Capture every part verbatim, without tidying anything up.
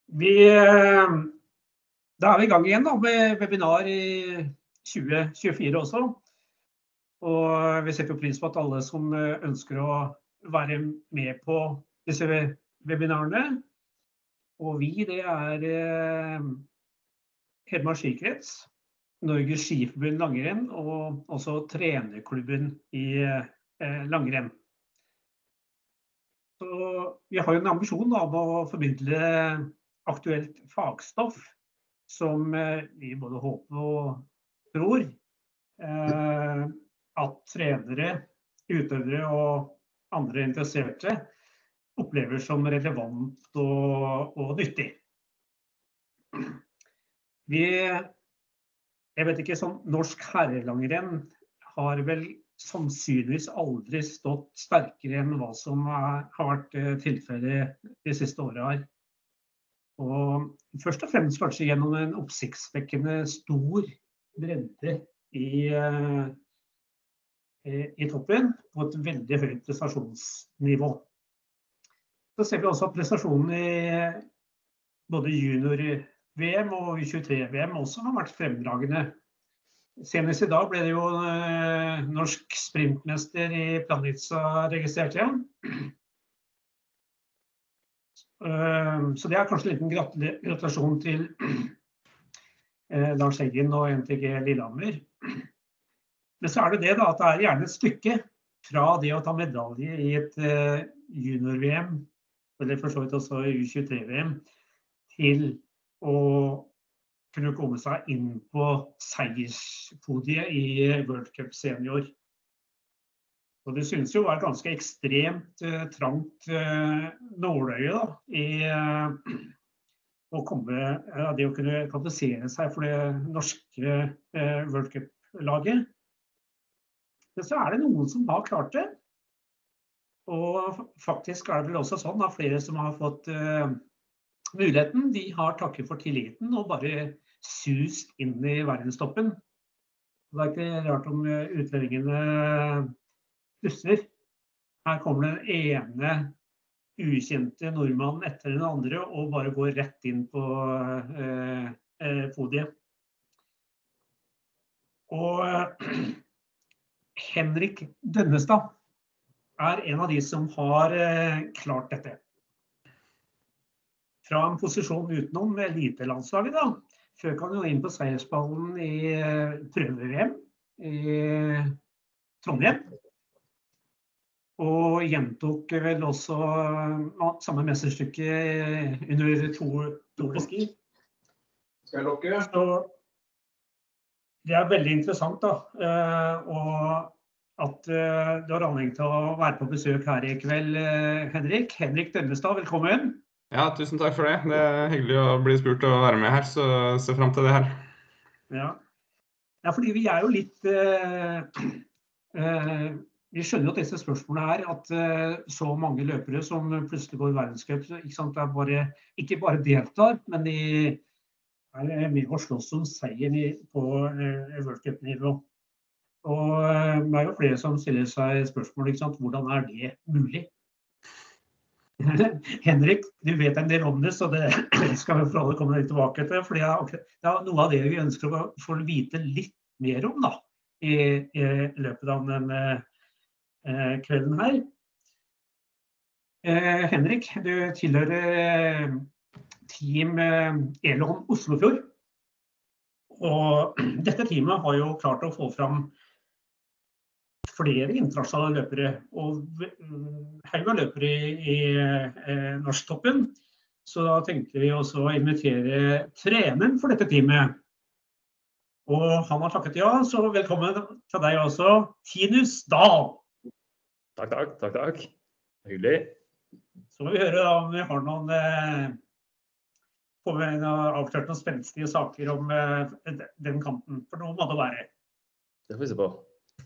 Vi, da er vi i gang igjen da, med webinar i tjue tjuefire også. Og vi setter jo pris på at alle som ønsker å være med på disse webinarene. Og vi, det er Hedmark Skikrets, Norges Skiforbund Langrenn og også trenerklubben i langrenn. Så vi har jo en ambisjon om å formidle aktuelt fagstoff som vi både håper og tror at trenere, utøvere og andre interesserte opplever som relevant og, og nyttig. Vi, jeg vet ikke, som norsk herrelangrenn har vel sannsynligvis aldri stått sterkere enn hva som er, har vært tilfellet de siste årene her. Og først og fremst kanskje gjennom en oppsiktsvekkende stor bredde i, i, i toppen på et veldig høyt prestasjonsnivå. Så ser vi også at prestasjonen i både junior-V M og U tjuetre-V M også har vært fremragende. Senest i dag ble det jo eh, norsk sprintmester i Planica registrert igjen. Uh, så det er kanskje en liten gratulasjon til eh, Lars Eggen og N T G Lillehammer. Men så er det det da, at det er gjerne et stykke fra det å ta medalje i et eh, junior-V M, eller for så vidt også U tjuetre-V M, til å kunne komme seg inn på seierspodiet i World Cup Senior. Og det synes jo var ganske ekstremt uh, trangt uh, nåløye da, i uh, å komme, uh, det å kunne kvalifisere seg for det norske uh, World Cup-laget. Men så er det noen som har klart det. Og faktisk er det vel også sånn at flere som har fått uh, muligheten, de har takket for tilliten og bare sust inn i verdenstoppen. Det er ikke rart om utlendingene plusser. Her kommer den ene ukjente nordmannen etter den andre og bare går rett inn på eh, eh, podiet. Og eh, Henrik Dønnestad er en av de som har eh, klart dette. Fra en posisjon utenom elitelandslaget da, føk han jo inn på seierspallen i prøve-V M i Trondheim. Og gjentok vel også samme mesterstykke under Tour de Ski. Skal jeg lukke? Så det er veldig interessant da, og at du har anledning til å være på besøk her i kveld, Henrik. Henrik Dønnestad, velkommen. Ja, tusen takk for det. Det er hyggelig å bli spurt å være med her, så se frem til det her. Ja, ja fordi vi er jo litt... Uh, uh, vi skjønner jo at disse spørsmålene er at uh, så mange løpere som plutselig går i verdenscup, ikke sant, det er bare, ikke bare deltar, men de er med å slåss som seier på uh, World Cup-nivå. Og uh, det er jo flere som stiller seg spørsmål, ikke sant, hvordan er det mulig? Henrik, du vet en del om det, så det skal vi for alle komme litt tilbake til, for det er noe av det vi ønsker å få vite litt mer om da, i, i løpet av denne eh, kvelden her. Eh, Henrik, du tilhører team eh, Elon Oslofjord, og dette teamet har jo klart å få fram flere internasjonale løpere og haug av løpere i, i eh, norsktoppen. Så da tenkte vi også å invitere treneren for dette teamet. Og han har takket ja, så velkommen til deg også, Tinus Dahl. Takk, takk, takk, takk. Hyggelig. Så må vi høre da, om vi har noen, eh, får vi avklart noen spenstige saker om eh, den kanten, for noe må det være. Det får vi se på.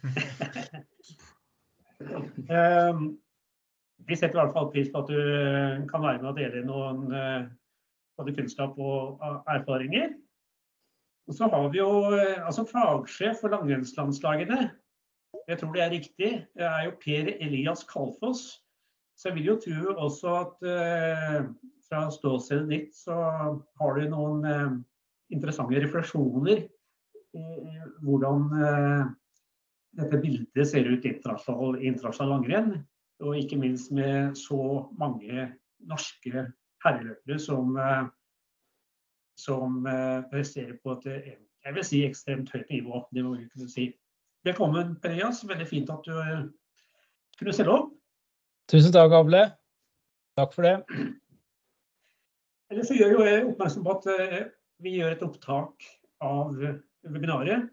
um, vi setter i hvert fall pris på at du kan være med og dele noen uh, både kunnskap og uh, erfaringer. Og så har vi jo uh, altså fagsjef for langrennslandslagene. Jeg tror det er riktig. Det er jo Per Elias Kalfoss. Så jeg vil jo tro også at uh, fra ståstedet ditt, så har du noen eh, interessante refleksjoner i hvordan eh, dette bildet ser ut internasjonal, internasjonal langrenn, og ikke minst med så mange norske herreløpere som, eh, som eh, presterer på et, jeg vil si, ekstremt høyt nivå, det må vi kunne si. Velkommen, Per Elias, veldig fint at du eh, kunne stille opp. Tusen takk, Able. Takk for det. Ellers så gjør jo jeg oppmerksom på at eh, vi gjør et opptak av webinaret.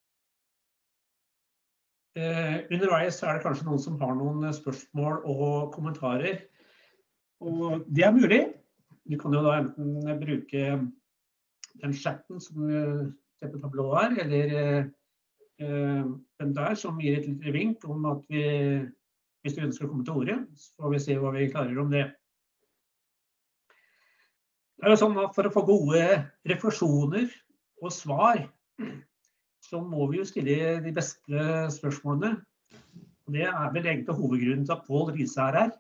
Eh, underveis er det kanskje noen som har noen spørsmål og kommentarer. Og det er mulig. Du kan jo da enten bruke den chatten som ser på tablået her, eller eh, den der som gir et lite vink om at vi, hvis du ønsker å komme til ordet, så får vi se hva vi klarer om det. Det er jo sånn at for å få gode refleksjoner og svar, så må vi jo stille de beste spørsmålene. Og det er vel egentlig hovedgrunnen til at Pål Riise er her.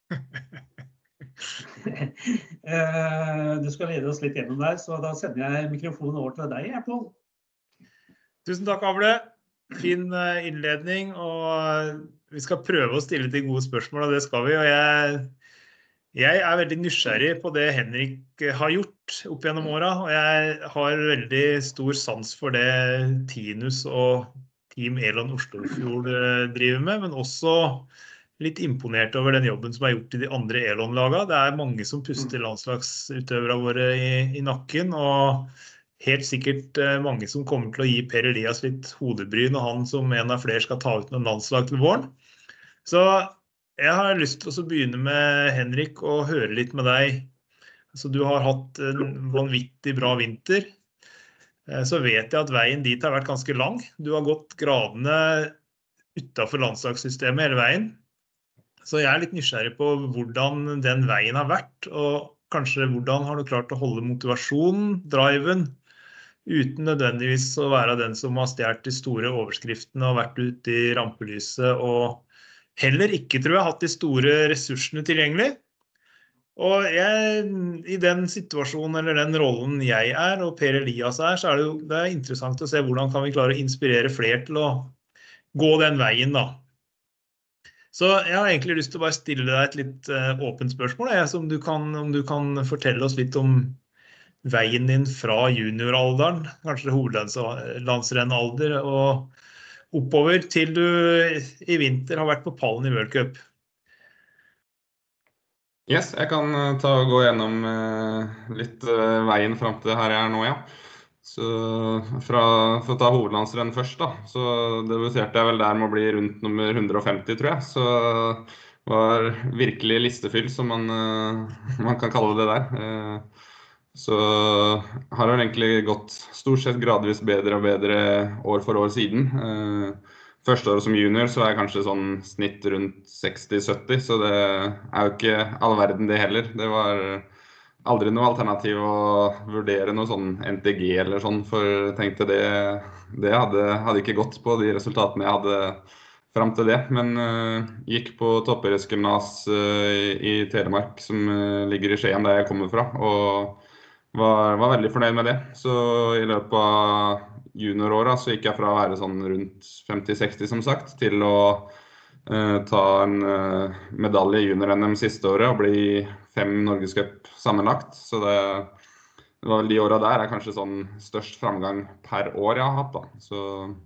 Du skal lede oss litt gjennom der, så da sender jeg mikrofonen over til deg, Pål. Tusen takk, Able. Fin innledning, og vi skal prøve å stille til gode spørsmål, og det skal vi. Og jeg, jeg er veldig nysgjerrig på det Henrik har gjort opp gjennom åra, og jeg har veldig stor sans for det Tinus og Team Elon Oslofjord driver med, men også litt imponert over den jobben som er gjort i de andre Elon-lagene. Det er mange som puster landslagsutøvere våre i, i nakken, og helt sikkert mange som kommer til å gi Per Elias litt hodebry når han som en av flere skal ta ut noen landslag til våren. Så jeg har lyst til å begynne med Henrik og høre litt med deg. Så du har hatt en vanvittig bra vinter. Så vet jeg at veien dit har vært ganske lang. Du har gått gradene utenfor landslagssystemet hele veien. Så jeg er litt nysgjerrig på hvordan den veien har vært, og kanskje hvordan har du klart å holde motivasjonen, driven, uten nødvendigvis å være den som har stjert de store overskriftene og vært ute i rampelyset, og heller ikke, tror jeg, hatt de store ressursene tilgjengelig. Og jeg, i den situasjonen eller den rollen jeg er, og Per Elias er, så er det jo det er interessant å se hvordan kan vi klare å inspirere flere til å gå den veien da. Så jeg har egentlig lyst til å bare stille deg et litt uh, åpent spørsmål, jeg, som du kan, om du kan fortelle oss litt om veien din fra junioralderen, kanskje hovedlandsrennalder, og oppover til du i vinter har vært på pallen i World Cup. Yes, jeg kan ta og gå gjennom litt veien frem til her jeg er nå, ja. Så fra, for å ta hovedlandsrenn først da, så debuterte jeg vel der med å bli rundt nummer hundre og femti, tror jeg. Så det var virkelig listefyll, som man, man kan kalle det der. Så har det egentlig gått stort sett gradvis bedre og bedre år for år siden. Første året som junior så er jeg kanskje sånn snitt rundt seksti sytti, så det er jo ikke all verden det heller. Det var aldri noe alternativ å vurdere noe sånn N T G eller sånn, for jeg tenkte det, det hadde, hadde ikke gått på de resultatene jeg hadde frem til det. Men uh, gikk på toppidrettsgymnas uh, i, i Telemark, som uh, ligger i Skien der jeg kommer fra, og Var, var veldig fornøyd med det. Så i løpet av junioråret så gikk jeg fra å være sånn rundt femti seksti som sagt, til å uh, ta en uh, medalje i junior-N M siste året og bli fem Norgescup sammenlagt. Så det, det var vel de årene der er kanskje sånn størst framgang per år jeg har hatt da. Så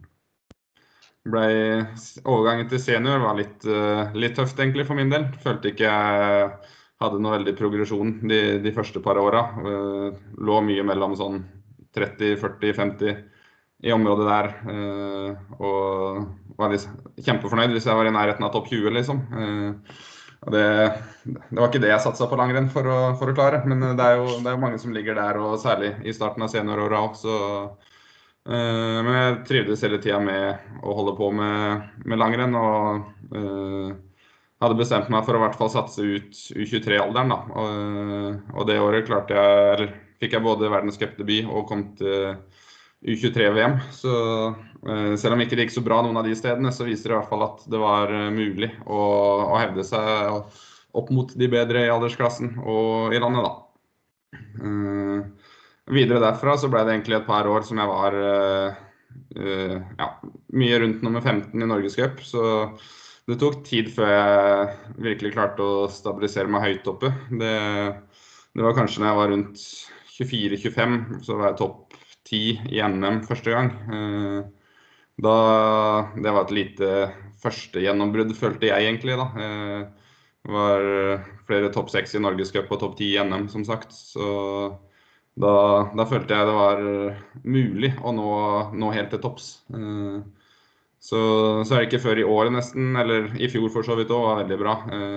ble overgangen til senior var litt, uh, litt tøft egentlig for min del. Følte ikke jeg hadde noe veldig progresjon de, de første par årene. Uh, lå mye mellom sånn tretti, førti, femti i området der. Uh, og var liksom kjempefornøyd hvis jeg var i nærheten av topp tjue, liksom. Uh, og det, det var ikke det jeg satset på langrenn for å, for å klare. Men det er, jo, det er jo mange som ligger der, og særlig i starten av senioråret også. Uh, men jeg trivdes hele tiden med å holde på med, med langrenn, og uh, hadde bestemt meg for å i hvert fall satse ut U tjuetre-alderen da, og, og det året klarte jeg, eller fikk jeg både verdenscupdebut og kom til U tjuetre-V M, så uh, selv om ikke det gikk så bra noen av de stedene, så viser det i hvert fall at det var uh, mulig å, å hevde seg opp mot de bedre i aldersklassen og i landet da. Uh, videre derfra så ble det egentlig et par år som jeg var uh, uh, ja, mye rundt nummer femten i Norgescup, så det tok tid før jeg virkelig klarte å stabilisere meg høyt oppe. Det, det var kanskje når jeg var rundt tjuefire tjuefem, så var jeg topp ti i N M første gang. Uh, da, det var et lite første gjennombrudd, følte jeg egentlig da. Uh, Det var flere topp seks i Norgescup og topp ti i N M, som sagt. Så da, da følte jeg det var mulig å nå, nå helt til topps. Så, så er det ikke før i år nesten, eller i fjor for så vidt også, var veldig bra.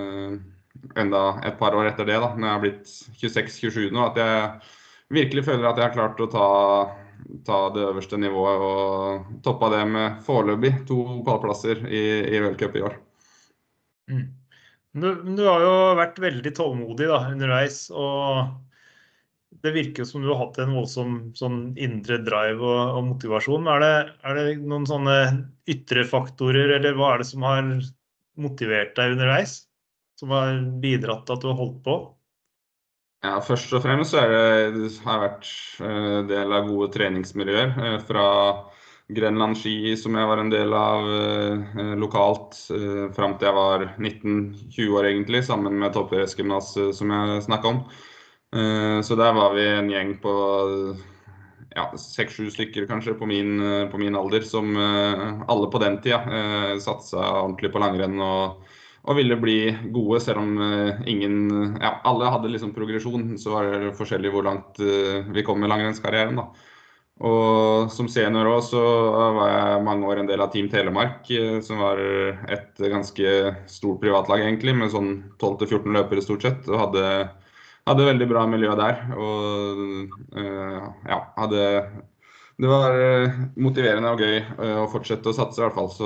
Enda et par år etter det, da, når jeg har blitt tjueseks tjuesju nå, at jeg virkelig føler at jeg har klart å ta, ta det øverste nivået og toppa det med foreløpig to pallplasser i, i World Cup i år. Mm. Du, du har jo vært veldig tålmodig da, underveis, og det virker jo som du har hatt en voldsom sånn indre drive og, og motivasjon. Er det, er det noen sånne ytre faktorer, eller hva er det som har motivert deg underveis? Som har bidratt til at du har holdt på? Ja, først og fremst så er det, har jeg vært uh, del av gode treningsmiljøer uh, fra Grenland Ski, som jeg var en del av uh, lokalt, uh, frem til jeg var nitten tjue år egentlig, sammen med toppidrettsgymnas uh, som jeg snakket om. Uh, så der var vi en gjeng på ja, seks sju stykker kanskje på min, uh, på min alder, som uh, alle på den tida uh, satset ordentlig på langrenn og, og ville bli gode, selv om uh, ingen, ja, alle hadde liksom progresjon, så var det forskjellig hvor langt uh, vi kom med langrennskarrieren da. Og som senior også, så var jeg mange år en del av Team Telemark, som var et ganske stort privatlag egentlig, med sånn tolv til fjorten løpere stort sett, og hadde, hadde veldig bra miljø der. Og uh, ja, hadde, det var motiverende og gøy å fortsette å satse i hvert fall.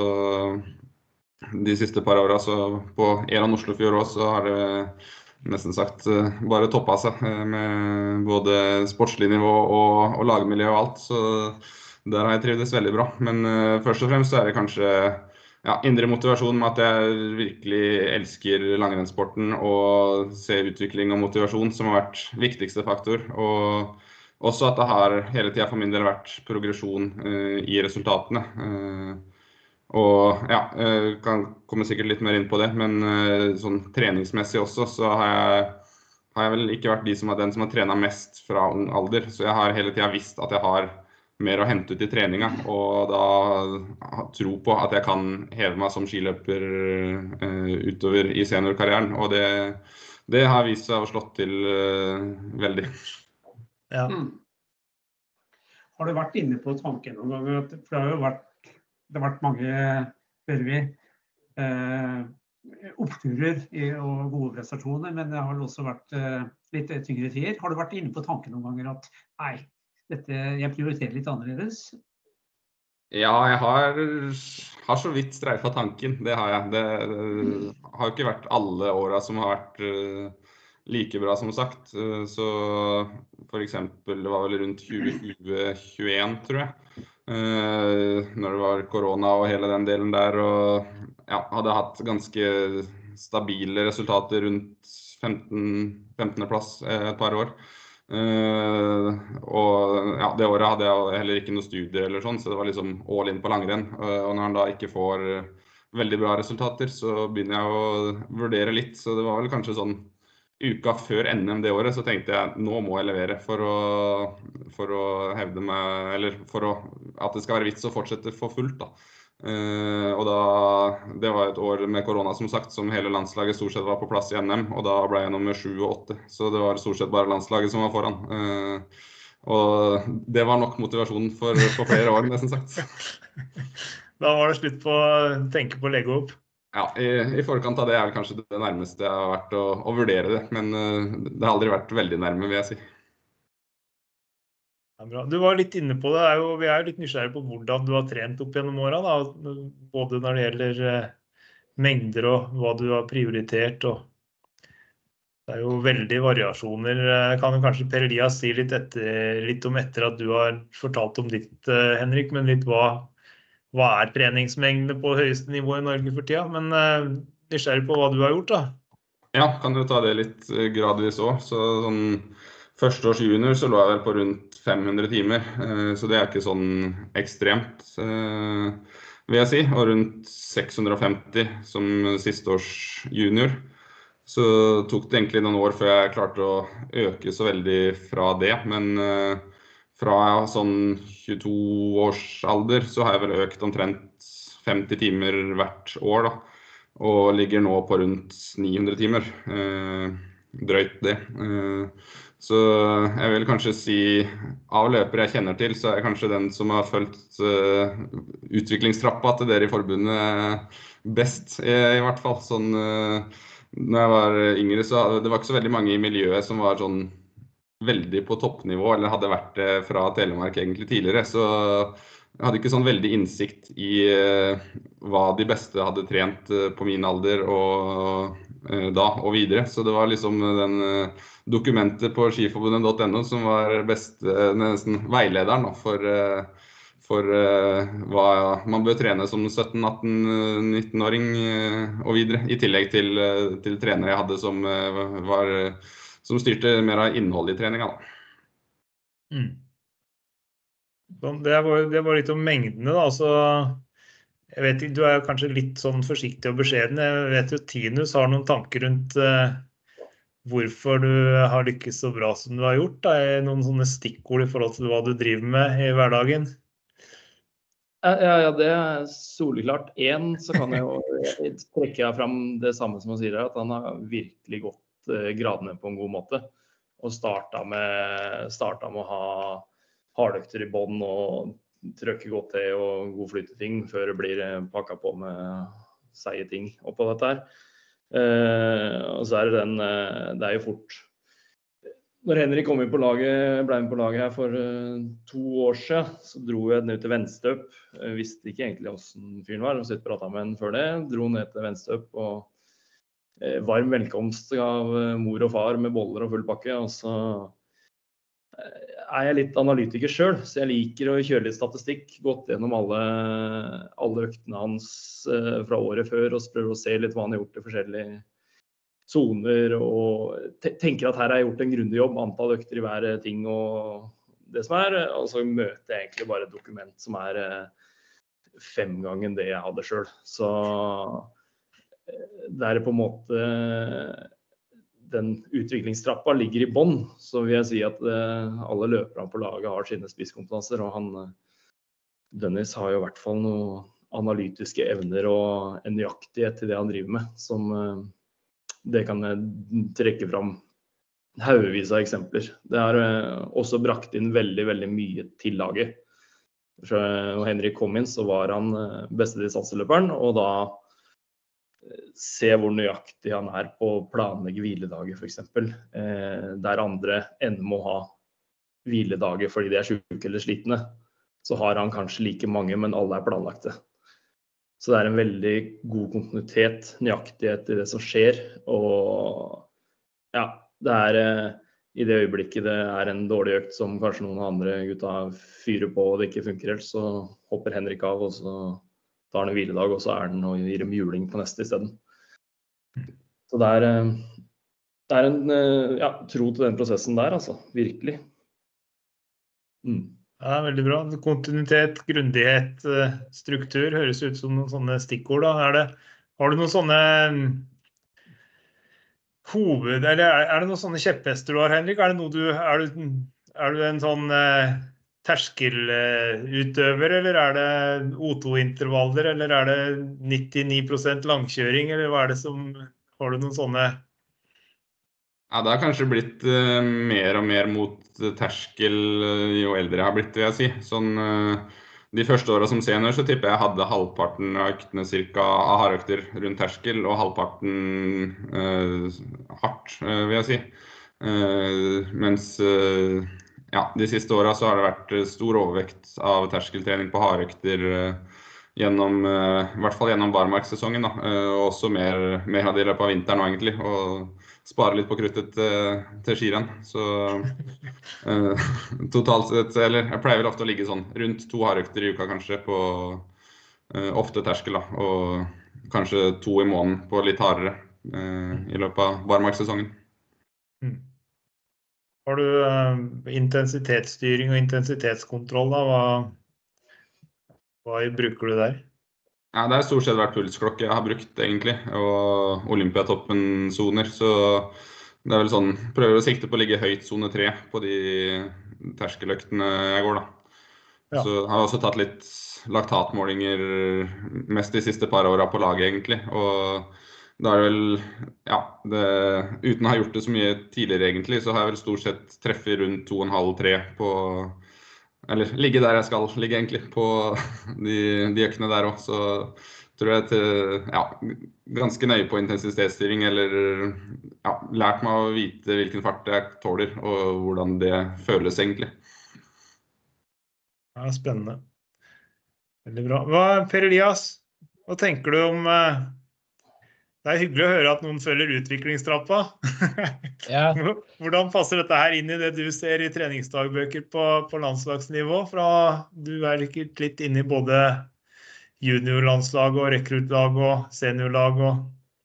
Så de siste par årene, så på Elon Oslofjord også, så har det nesten sagt bare toppa seg med både sportslig nivå og, og lagmiljø og alt, så der har jeg trivdes veldig bra. Men uh, først og fremst så er det kanskje ja, indre motivasjon med at jeg virkelig elsker langrennssporten og ser utvikling og motivasjon som har vært viktigste faktor, og også at det har hele tiden for min del vært progresjon uh, i resultatene. Uh, Og ja, kan komme sikkert litt mer inn på det, men sånn treningsmessig også, så har jeg, har jeg vel ikke vært de som er den som har trenet mest fra ung alder. Så jeg har hele tiden visst at jeg har mer å hente ut i treninga, og da tro på at jeg kan heve meg som skiløper uh, utover i seniorkarrieren. Og det, det har vist seg å slått til uh, veldig. Ja. Mm. Har du vært inne på tanken noen ganger, for det har jo vært Det har vært mange, hører vi, eh, oppturer i, og gode prestasjoner, men det har vel også vært eh, litt tyngre tider. Har du vært inne på tanken noen ganger at nei, dette, jeg prioriterer litt annerledes? Ja, jeg har, har så vidt streifet tanken, det har jeg. Det, det har jo ikke vært alle årene som har vært uh, like bra som sagt. Uh, så for eksempel, det var vel rundt tjue tjue tjueen, tror jeg. Uh, når det var korona og hele den delen der, og ja, hadde hatt ganske stabile resultater rundt femtende plass et par år. Uh, og ja, det året hadde jeg heller ikke noe studie eller sånn, så det var liksom all in på langrenn. Uh, og når han da ikke får veldig bra resultater, så begynner jeg å vurdere litt. Så det var vel kanskje sånn uka før N M det året, så tenkte jeg nå må jeg levere for å, for å hevde meg, eller for å, at det skal være vits å fortsette for fullt da. Uh, og da, det var et år med korona som sagt, som hele landslaget stort sett var på plass i N M, og da ble jeg nummer sju og åtte, så det var stort sett bare landslaget som var foran. Uh, og det var nok motivasjonen for, for flere år, nesten sagt. Da var det slutt på å tenke på å legge opp. Ja, i, i forkant av det er kanskje det nærmeste jeg har vært å, å vurdere det, men uh, det har aldri vært veldig nærme, vil jeg si. Ja, bra. Du var litt inne på det, er jo, vi er jo litt nysgjerrige på hvordan du har trent opp gjennom årene, da, både når det gjelder eh, mengder og hva du har prioritert. Og det er jo veldig variasjoner. Kan jo kanskje Per Elias si litt, etter, litt om etter at du har fortalt om ditt, eh, Henrik, men litt hva Hva er treningsmengdene på høyeste nivå i Norge for tida? Men uh, nysgjerrig på hva du har gjort da. Ja, kan du ta det litt gradvis også. Så sånn, førsteårs junior så lå jeg vel på rundt fem hundre timer, eh, så det er ikke sånn ekstremt, eh, vil jeg si. Og rundt seks hundre og femti som sisteårs junior. Så tok det egentlig noen år før jeg klarte å øke så veldig fra det, men eh, fra sånn tjueto års alder så har jeg vel økt omtrent femti timer hvert år da, og ligger nå på rundt ni hundre timer, eh, drøyt det. Eh, så jeg vil kanskje si, av løpere jeg kjenner til, så er jeg kanskje den som har følt uh, utviklingstrappa til dere i forbundet best, i, i hvert fall. Sånn, uh, når jeg var yngre, så det var ikke så veldig mange i miljøet som var sånn veldig på toppnivå, eller hadde vært det fra Telemark egentlig tidligere, så jeg hadde ikke sånn veldig innsikt i uh, hva de beste hadde trent uh, på min alder og uh, da og videre. Så det var liksom den uh, dokumentet på skiforbundet punktum no som var best, uh, nesten veilederen da, for, uh, for uh, hva man bør trene som sytten atten nitten-åring uh, og videre, i tillegg til, uh, til trenere jeg hadde som, uh, var, uh, som styrte mer av innholdet i treninga da. Mm. Det var, det var litt om mengdene da, så jeg vet ikke, du er kanskje litt sånn forsiktig og beskjeden. Jeg vet jo Tinus har noen tanker rundt uh, hvorfor du har lykkes så bra som du har gjort. Da. Er noen sånne stikkord i forhold til hva du driver med i hverdagen? Ja, ja, det er soleklart. En, så kan jeg jo trekke jeg frem det samme som han sier her, at han har virkelig gått uh, gradene på en god måte. Og startet med, startet med å ha hardøkter i bånd og trøkke godt til og god flyteting før det blir pakket på med seige ting oppå dette her. Eh, og så er det den, det er jo fort. Når Henrik kom inn på laget, ble med på laget her for uh, to år siden, så dro jeg ned til Venstøp. Jeg visste ikke egentlig hvordan fyren var, og så pratet med han før det. Dro ned til Venstøp og eh, varm velkomst av mor og far med boller og full pakke, og så er jeg litt analytiker selv, så jeg liker å kjøre litt statistikk, gått gjennom alle, alle øktene hans eh, fra året før, og prøver å se litt hva han har gjort i forskjellige zoner, og tenker at her har jeg gjort en grundig jobb, antall økter i hver ting og det som er, og så møter jeg egentlig bare et dokument som er eh, fem ganger det jeg hadde selv. Så det er på en måte den utviklingstrappa ligger i bånd, så vil jeg si at uh, alle løperne på laget har sine spisskompetanser, og han, uh, Dennis har jo i hvert fall noen analytiske evner og en nøyaktighet til det han driver med, som uh, det kan jeg trekke fram haugevis av eksempler. Det har uh, også brakt inn veldig, veldig mye til laget. Så når Henrik kom inn, så var han uh, beste distanseløperen, og da se hvor nøyaktig han er på å planlegge hviledager for eksempel, eh, der andre enn må ha hviledager fordi de er syke eller slitne, så har han kanskje like mange, men alle er planlagte. Så det er en veldig god kontinuitet, nøyaktighet i det som skjer, og ja, det er eh, i det øyeblikket det er en dårlig økt som kanskje noen andre gutta fyrer på og det ikke funker helt, så hopper Henrik av, og så tar han en hviledag, og så er den og gir en juling på neste i stedet. Så det er, det er en ja, tro til den prosessen der, altså. Virkelig. Mm. Ja, veldig bra. Kontinuitet, grundighet, struktur, høres ut som noen sånne stikkord. Da. Er det, har du noen sånne hoved, eller er, er det noen sånne kjepphester du har, Henrik? Er det noe du, er du, er du en sånn terskelutøver, eller er det O to-intervaller, eller er det nittini prosent langkjøring, eller hva er det som, har du noen sånne? Ja, det har kanskje blitt uh, mer og mer mot terskel uh, jo eldre jeg har blitt, vil jeg si. Sånn, uh, de første årene som senior så tipper jeg hadde halvparten av øktene cirka av hardøkter rundt terskel, og halvparten uh, hardt, uh, vil jeg si. Uh, mens uh, ja, de siste årene så har det vært stor overvekt av terskeltrening på hardøkter uh, gjennom, uh, i hvert fall gjennom barmarkssesongen da, uh, og også mer, mer av det i løpet av vinteren nå egentlig, og spare litt på kruttet til, til skirenn. Så uh, totalt sett, eller jeg pleier vel ofte å ligge sånn rundt to hardøkter i uka kanskje på uh, ofte terskel da, og kanskje to i måneden på litt hardere uh, i løpet av barmarkssesongen. Mm. Har du uh, intensitetsstyring og intensitetskontroll da? Hva, hva bruker du der? Ja, det er stort sett vært pulsklokke jeg har brukt egentlig, og Olympiatoppen-zoner, så det er vel sånn, prøver å sikte på å ligge høyt zone tre på de terskeløktene jeg går da. Ja. Så jeg har også tatt litt laktatmålinger mest de siste par årene på laget egentlig, og da er det vel, ja, det, uten å ha gjort det så mye tidligere egentlig, så har jeg vel stort sett treffet rundt to komma fem til tre på, eller ligge der jeg skal ligge egentlig, på de, de økene der også. Så tror jeg til, ja, ganske nøye på intensitetsstyring, eller ja, lært meg å vite hvilken fart jeg tåler, og hvordan det føles egentlig. Ja, spennende. Veldig bra. Hva, Per Elias, hva tenker du om... Det er hyggelig å høre at noen følger utviklingstrappa. Ja. Hvordan passer dette her inn i det du ser i treningsdagbøker på, på landslagsnivå? Fra, du er litt inne i både juniorlandslag og rekruttlag og seniorlag. Og...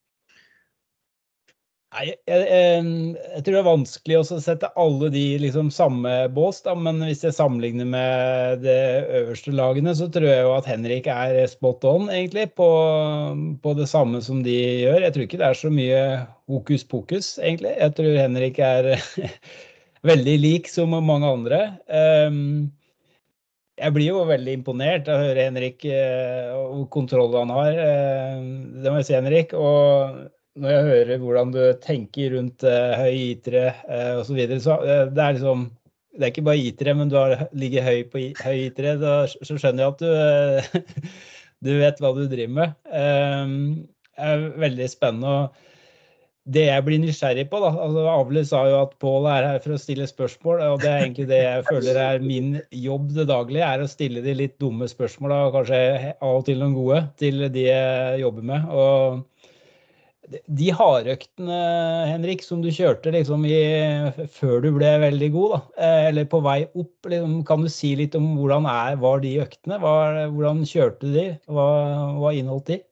Nei, jeg, jeg, jeg tror det er vanskelig å sette alle de liksom samme bås, da, men hvis jeg sammenligner med de øverste lagene, så tror jeg jo at Henrik er spot on egentlig på, på det samme som de gjør. Jeg tror ikke det er så mye hokus pokus egentlig. Jeg tror Henrik er veldig lik som mange andre. Um, jeg blir jo veldig imponert av å høre Henrik uh, og kontrollen han har. Uh, det må jeg si, Henrik, og når jeg hører hvordan du tenker rundt uh, høy itere uh, og så videre, så uh, det er liksom, det er ikke bare itere, men du har, ligger høy på høy itere, da, så skjønner jeg at du, uh, du vet hva du driver med. Um, det er veldig spennende, og det jeg blir nysgjerrig på da, altså Avle sa jo at Pål er her for å stille spørsmål, og det er egentlig det jeg føler er min jobb det daglige, er å stille de litt dumme spørsmål, og kanskje av og til noen gode, til de jeg jobber med, og de hardøktene, Henrik, som du kjørte liksom i, før du ble veldig god, da, eller på vei opp, liksom, kan du si litt om hvordan er, var de øktene? Hva, hvordan kjørte de? Hva, hva inneholdt de?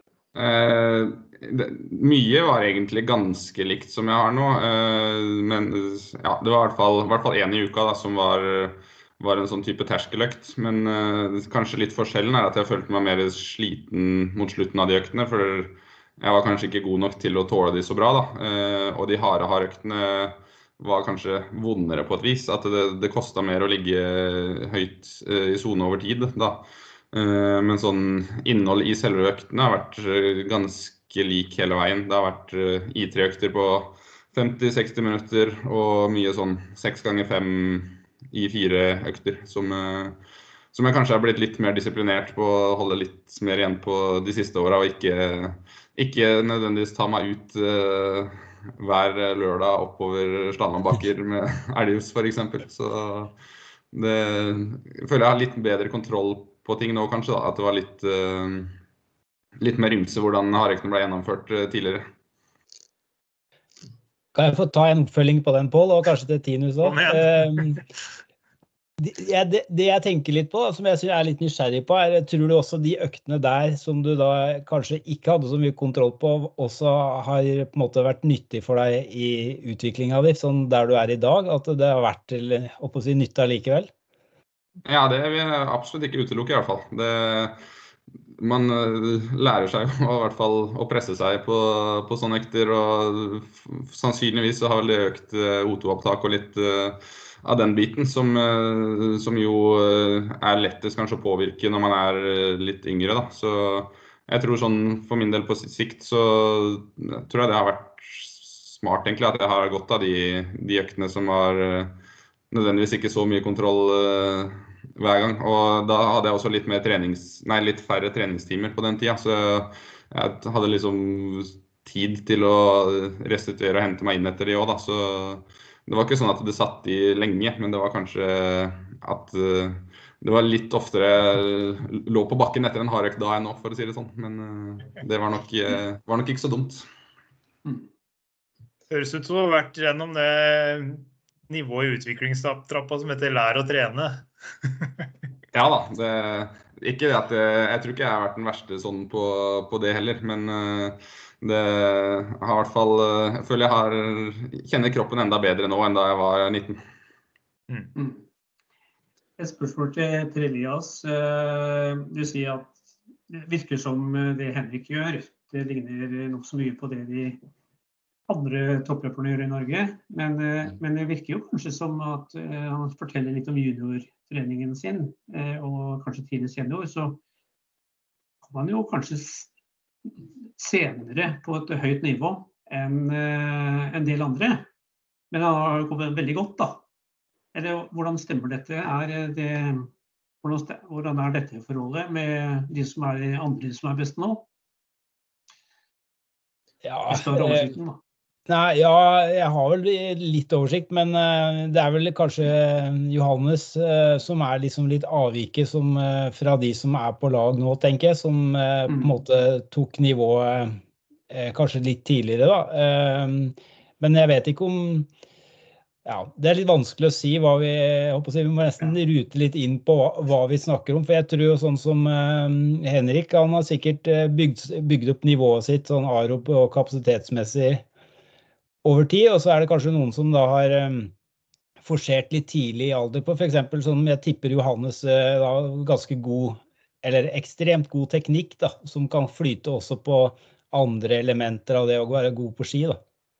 Eh, det, mye var egentlig ganske likt som jeg har nå, eh, men ja, det var i hvert fall, i hvert fall en i uka da, som var, var en sånn type terskeløkt, men eh, kanskje litt forskjellen er at jeg følte meg mer sliten mot slutten av de øktene, for jeg var kanskje ikke god nok til å tåle de så bra da, eh, og de harde hardøktene var kanskje vondere på et vis, at det, det kostet mer å ligge høyt eh, i zone over tid da. Eh, men sånn innhold i selve øktene har vært eh, ganske lik hele veien. Det har vært eh, I tre økter på femti til seksti minutter, og mye sånn seks ganger fem I fire økter, som... Eh, som jeg kanskje har blitt litt mer disiplinert på å holde litt mer igjen på de siste årene, og ikke, ikke nødvendigvis ta meg ut uh, hver lørdag oppover Slalåmbakker med Elghus for eksempel. Så det jeg føler jeg har litt bedre kontroll på ting nå kanskje, da, at det var litt, uh, litt mer ymse hvordan hardøktene ble gjennomført uh, tidligere. Kan jeg få ta en oppfølging på den, Pål, og kanskje til Tinus også? Det, ja, det, det jeg tenker litt på, som jeg synes er litt nysgjerrig på, er, tror du også de øktene der som du da kanskje ikke hadde så mye kontroll på, også har på en måte vært nyttig for deg i utviklingen av ditt, sånn der du er i dag, at det har vært til å si, nytte likevel? Ja, det vil jeg absolutt ikke utelukke i hvert fall. Det, man lærer seg jo i hvert fall å presse seg på, på sånne økter, og sannsynligvis så har vel det økt O to-opptak og litt av den biten som, som jo er lettest kanskje å påvirke når man er litt yngre da. Så jeg tror sånn for min del på sikt så tror jeg det har vært smart egentlig at jeg har gått av de, de øktene som var nødvendigvis ikke så mye kontroll hver gang. Og da hadde jeg også litt, mer trenings, nei, litt færre treningstimer på den tida, så jeg hadde liksom tid til å restituere og hente meg inn etter de også da. Så det var ikke sånn at det satt i lenge, men det var kanskje at uh, det var litt oftere lå på bakken etter en hardøkt da enn nå, for å si det sånn. Men uh, det var nok, uh, var nok ikke så dumt. Høres ut som du har vært gjennom det nivået i utviklingstrappa som heter lær å trene. Ja da, det, ikke det at jeg, jeg tror ikke jeg har vært den verste sånn på, på det heller, men uh, det har i hvert fall, uh, jeg føler jeg har, kjenner kroppen enda bedre nå enn da jeg var nitten. Mm. Mm. Et spørsmål til, til Elias. Uh, du sier at det virker som det Henrik gjør. Det ligner nok så mye på det de andre toppløperne gjør i Norge, men, men det virker jo kanskje som at uh, han forteller litt om juniortreningen sin, uh, og kanskje tidlig senior, så kommer han jo kanskje senere på et høyt nivå enn uh, en del andre, men han har kommet veldig godt da. Eller hvordan stemmer dette? Er det, hvordan, hvordan er dette forholdet med de som er andre som er best nå? Ja, Hvis du har oversikten da. Nei, ja, jeg har vel litt oversikt, men uh, det er vel kanskje Johannes uh, som er liksom litt avviket som, uh, fra de som er på lag nå, tenker jeg, som uh, mm. på en måte tok nivået uh, kanskje litt tidligere da. Uh, men jeg vet ikke om, ja, det er litt vanskelig å si hva vi, jeg håper å si, vi må nesten rute litt inn på hva, hva vi snakker om, for jeg tror jo sånn som uh, Henrik, han har sikkert uh, bygd, bygd opp nivået sitt, sånn aerob og kapasitetsmessig, over tid, og så er det kanskje noen som da har um, forsert litt tidlig i alder på, for eksempel som jeg tipper Johannes uh, da, ganske god, eller ekstremt god teknikk da, som kan flyte også på andre elementer av det å være god på ski da.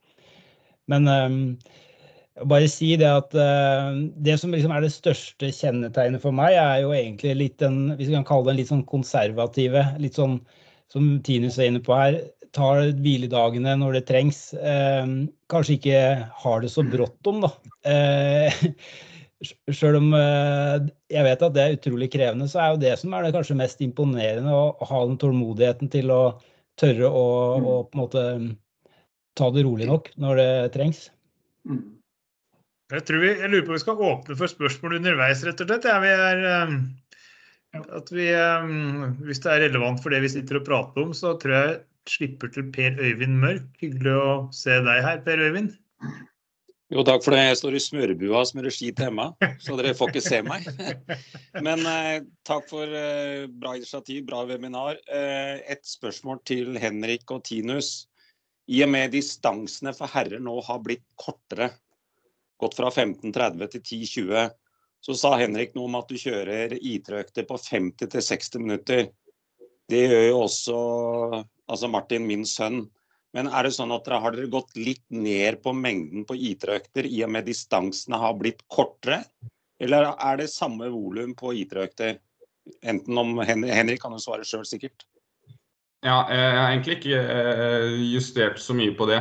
Men um, bare si det at uh, det som liksom er det største kjennetegnet for meg er jo egentlig litt den, hvis vi kan kalle det en litt sånn konservative, litt sånn som Tinus er inne på her, tar hviledagene når det trengs, eh, kanskje ikke har det så bråttom da. Eh, selv om eh, jeg vet at det er utrolig krevende, så er jo det som er det kanskje mest imponerende å, å ha den tålmodigheten til å tørre å, mm. å på en måte ta det rolig nok når det trengs. Mm. Jeg tror vi, jeg lurer på om vi skal åpne for spørsmål underveis rett og slett. Ja, vi er... Um At vi, hvis det er relevant for det vi sitter og prater om, så tror jeg slipper til Per Øyvind Mørk. Hyggelig å se deg her, Per Øyvind. Jo, takk for det. Jeg står i smørebua og smører ski til hjemme, så dere får ikke se meg. Men eh, takk for eh, bra initiativ, bra webinar. Eh, et spørsmål til Henrik og Tinus. I og med distansene for herrer nå har blitt kortere, gått fra femten tretti til ti tjue, så sa Henrik noe om at du kjører I tre-økter på femti til seksti minutter. Det gjør jo også altså Martin, min sønn. Men er det sånn at dere har dere gått litt ned på mengden på I tre-økter i og med distansene har blitt kortere? Eller er det samme volum på I tre-økter? Enten om Henrik kan jo svare selv sikkert. Ja, jeg har egentlig ikke justert så mye på det.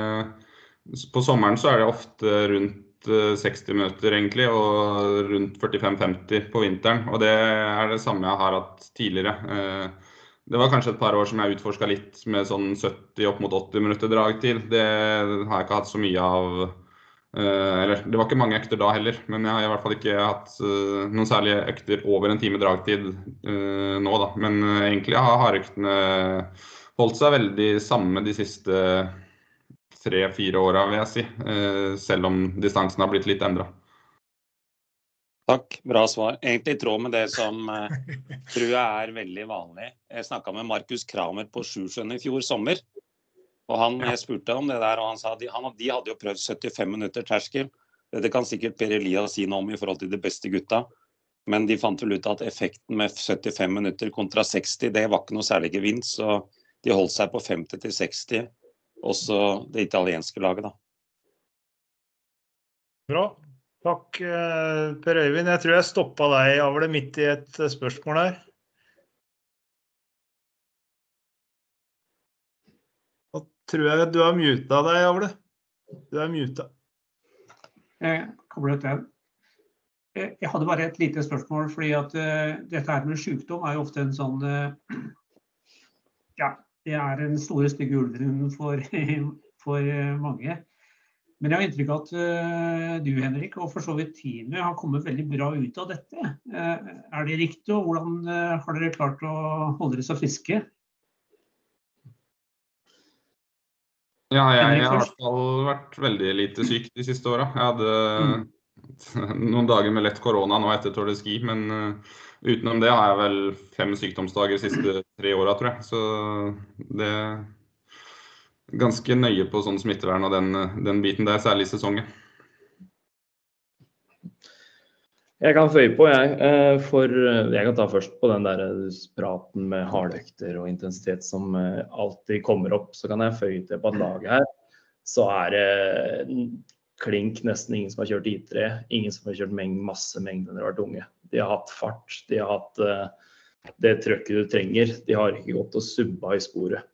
På sommeren så er det ofte rundt seksti minutter egentlig, og rundt førtifem femti på vinteren, og det er det samme jeg har hatt tidligere. Det var kanskje et par år som jeg utforsket litt med sånn sytti opp mot åtti minutter dragtid. Det har jeg ikke hatt så mye av, eller det var ikke mange økter da heller, men jeg har i hvert fall ikke hatt noen særlige økter over en time dragtid nå da. Men egentlig har hardøktene holdt seg veldig samme de siste tre-fire åra, vil jeg si, selv om distansen har blitt litt endret. Takk, bra svar. Egentlig I tråd med det som uh, tror jeg er veldig vanlig. Jeg snakket med Markus Kramer på Sjusjøen I fjor sommer, og han, jeg spurte om det der, og han sa de, han, de hadde jo prøvd syttifem minutter terskel. Det kan sikkert Per Elias si noe om I forhold til de beste gutta, men de fant vel ut at effekten med syttifem minutter kontra seksti, det var ikke noe særlig gevinst, så de holdt seg på femti til seksti. Også det italienske laget da. Bra. Takk, Per Øyvind. Jeg tror jeg stoppet deg over det midt I et spørsmål her. Da tror jeg du har mutet deg over det. Du er mutet. Jeg kommer til det. Jeg hadde bare et lite spørsmål, fordi at uh, dette her med sykdom er jo ofte en sånn... Uh, ja, det er en store stygge ulven for, for mange. Men jeg har inntrykk av at uh, du, Henrik, og for så vidt Tine, har kommet veldig bra ut av dette. Uh, er det riktig, og hvordan uh, har dere klart å holde dere så friske? Ja, jeg, jeg har I hvert fall vært veldig lite syk de siste årene. Jeg hadde mm. noen dager med lett korona nå etter Tour de Ski, men uh, utenom det har jeg vel fem sykdomsdager de siste tre årene, tror jeg. Så det er ganske nøye på sånn smittevern og den, den biten der, særlig i sesongen. Jeg kan føye på, jeg. For jeg kan ta først på den der praten med hardøkter og intensitet som alltid kommer opp. Så kan jeg føye til på et lag her. Så er det klink nesten ingen som har kjørt I tre. Ingen som har kjørt meng, masse mengder når de har vært unge. De har hatt fart, de har hatt det trøkket du trenger. De har ikke gått og subba I sporet.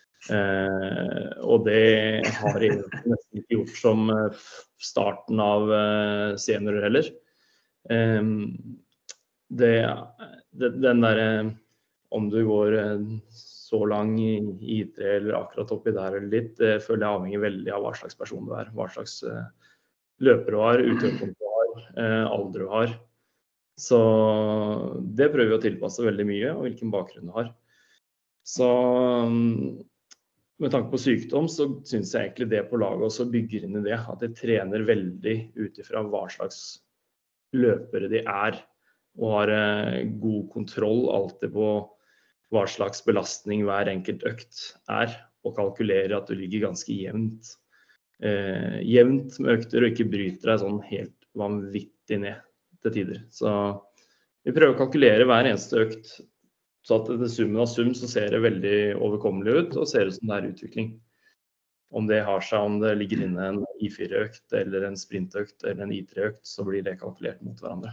Eh, og det har de nesten ikke gjort som starten av seniorer heller. Um, det, det, den der om du går så lang I I tre eller akkurat oppi der eller litt, det føler jeg avhenger veldig av hva slags person du er, hva slags uh, løper du har, utgangspunkt du har, uh, alder du har. Så det prøver vi å tilpasse veldig mye, og hvilken bakgrunn du har. Så um, med tanke på sykdom så synes jeg egentlig det på laget også bygger inn I det, at de trener veldig utifra hva slags løpere de er, og har eh, god kontroll alltid på hva slags belastning hver enkelt økt er, og kalkulerer at du ligger ganske jevnt. Eh, jevnt med økter, og ikke bryter deg sånn helt vanvittig ned til tider. Så vi prøver å kalkulere hver eneste økt, så at det summen av sum så ser det veldig overkommelig ut, og ser ut som det er utvikling. Om det har seg, om det ligger inne en I fire-økt, eller en sprintøkt, eller en I tre-økt, så blir det kalkulert mot hverandre.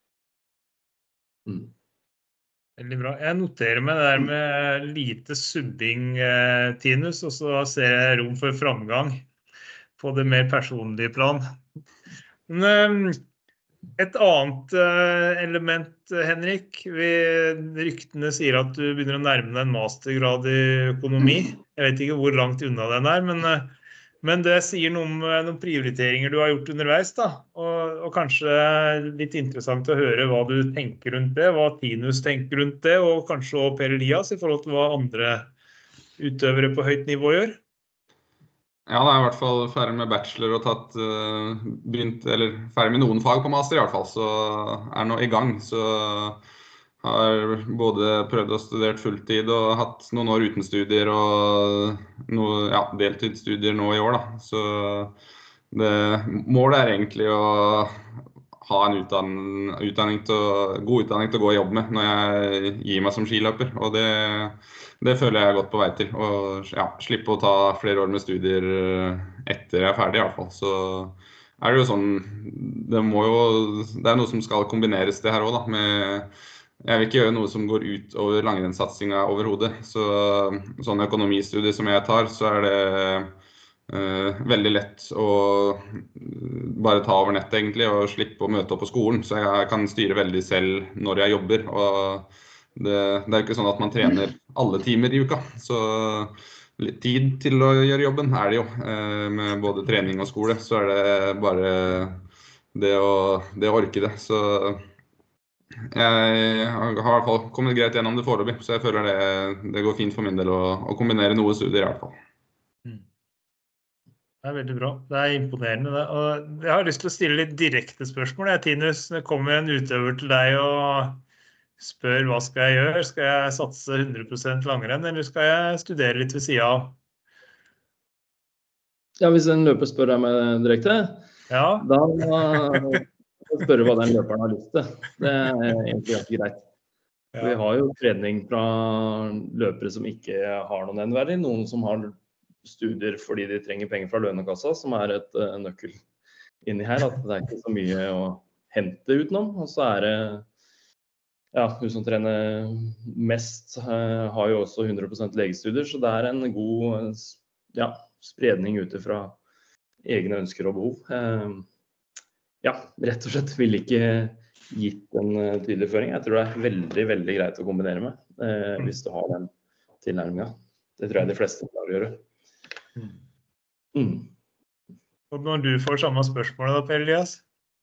Mm. Veldig bra. Jeg noterer meg det der med lite subbing, eh, Tinus, og så ser jeg rom for framgang på det mer personlige plan. Men, eh, et annet eh, element, Henrik, vi, ryktene sier at du begynner å nærme deg en mastergrad I økonomi. Jeg vet ikke hvor langt unna den er, men, men det sier noe om noen prioriteringer du har gjort underveis, da. Og, og kanskje litt interessant å høre hva du tenker rundt det, hva Tinus tenker rundt det, og kanskje også Per Elias I forhold til hva andre utøvere på høyt nivå gjør. Ja, da er jeg I hvert fall ferdig med bachelor og tatt, uh, begynt, eller ferdig med noen fag på master I hvert fall, så er nå I gang, så har både prøvd å studere fulltid og hatt noen år uten studier og noe, ja, deltidsstudier nå I år da. Så det, målet er egentlig å ha en utdanning, utdanning til, god utdanning til å gå I jobb med når jeg gir meg som skiløper. Og det, det føler jeg er godt på vei til. Og ja, slippe å ta flere år med studier etter jeg er ferdig I hvert fall. Så er det jo sånn, det må jo, det er noe som skal kombineres det her også da, med jeg vil ikke gjøre noe som går ut over langrennssatsingen overhodet. Så sånn økonomistudie som jeg tar, så er det uh, veldig lett å bare ta over nettet egentlig, og slippe å møte opp på skolen. Så jeg kan styre veldig selv når jeg jobber. Og det, det er ikke sånn at man trener alle timer I uka. Så litt tid til å gjøre jobben er det jo. Uh, med både trening og skole, så er det bare det å, det å orke det. Så jeg har I hvert fall kommet greit gjennom det foreløpig, så jeg føler det, det går fint for min del å, å kombinere noe studier I hvert fall. Det er veldig bra. Det er imponerende det. Og jeg har lyst til å stille litt direkte spørsmål. Jeg, Tinus, det kommer en utøver til deg og spør hva skal jeg gjøre? Skal jeg satse hundre prosent langrenn, eller skal jeg studere litt ved siden av? Ja, hvis en løper spør deg med direkte, ja. Da og spørre hva den løperen har lyst til. Det er egentlig ganske greit. Ja. Vi har jo trening fra løpere som ikke har noen nevneverdi, noen som har studier fordi de trenger penger fra lønnekassa, som er et uh, nøkkel inni her, at det er ikke så mye å hente utenom. Og så er det, ja, hun som trener mest uh, har jo også hundre prosent legestudier, så det er en god ja, spredning utifra egne ønsker og behov. Uh, Ja, rett og slett vil ikke gitt en uh, tydelig føring. Jeg tror det er veldig, veldig greit å kombinere med, uh, hvis du har den tilnærmingen. Det tror jeg de fleste klarer å gjøre. Mm. Og når du får samme spørsmål da, Per Elias?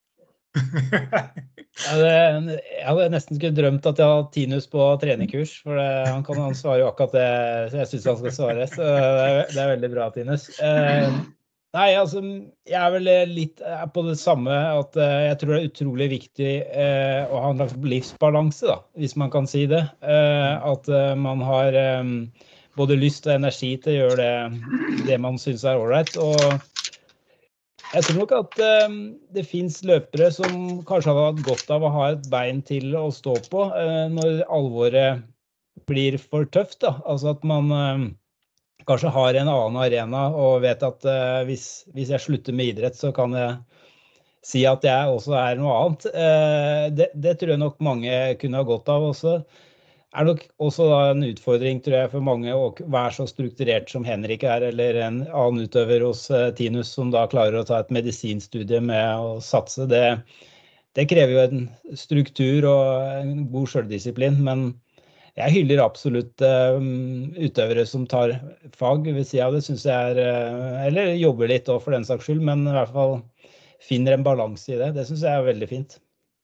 Ja, det, jeg hadde nesten skulle drømt at jeg har Tinus på treningkurs, for det, han kan han svare jo akkurat det, så jeg synes han skal svare, så det er, det er veldig bra, Tinus. Uh, Nei, altså, jeg er vel litt på det samme, at jeg tror det er utrolig viktig eh, å ha en slags livsbalanse, da, hvis man kan si det. Eh, at eh, man har eh, både lyst og energi til å gjøre det, det man synes er ålreit. Og jeg tror nok at eh, det finnes løpere som kanskje har hatt godt av å ha et bein til å stå på eh, når alvoret blir for tøft, da. Altså at man eh, kanskje har en annen arena og vet at uh, hvis, hvis jeg slutter med idrett, så kan jeg si at jeg også er noe annet. Uh, det, det tror jeg nok mange kunne ha godt av også. Er nok også da en utfordring, tror jeg, for mange å være så strukturert som Henrik er, eller en annen utøver hos uh, Tinus som da klarer å ta et medisinstudie med å satse. Det, det krever jo en struktur og en god selvdisiplin, men jeg hyller absolutt uh, utøvere som tar fag ved siden av det, synes jeg er, uh, eller jobber litt også for den saks skyld, men i hvert fall finner en balanse i det. Det synes jeg er veldig fint.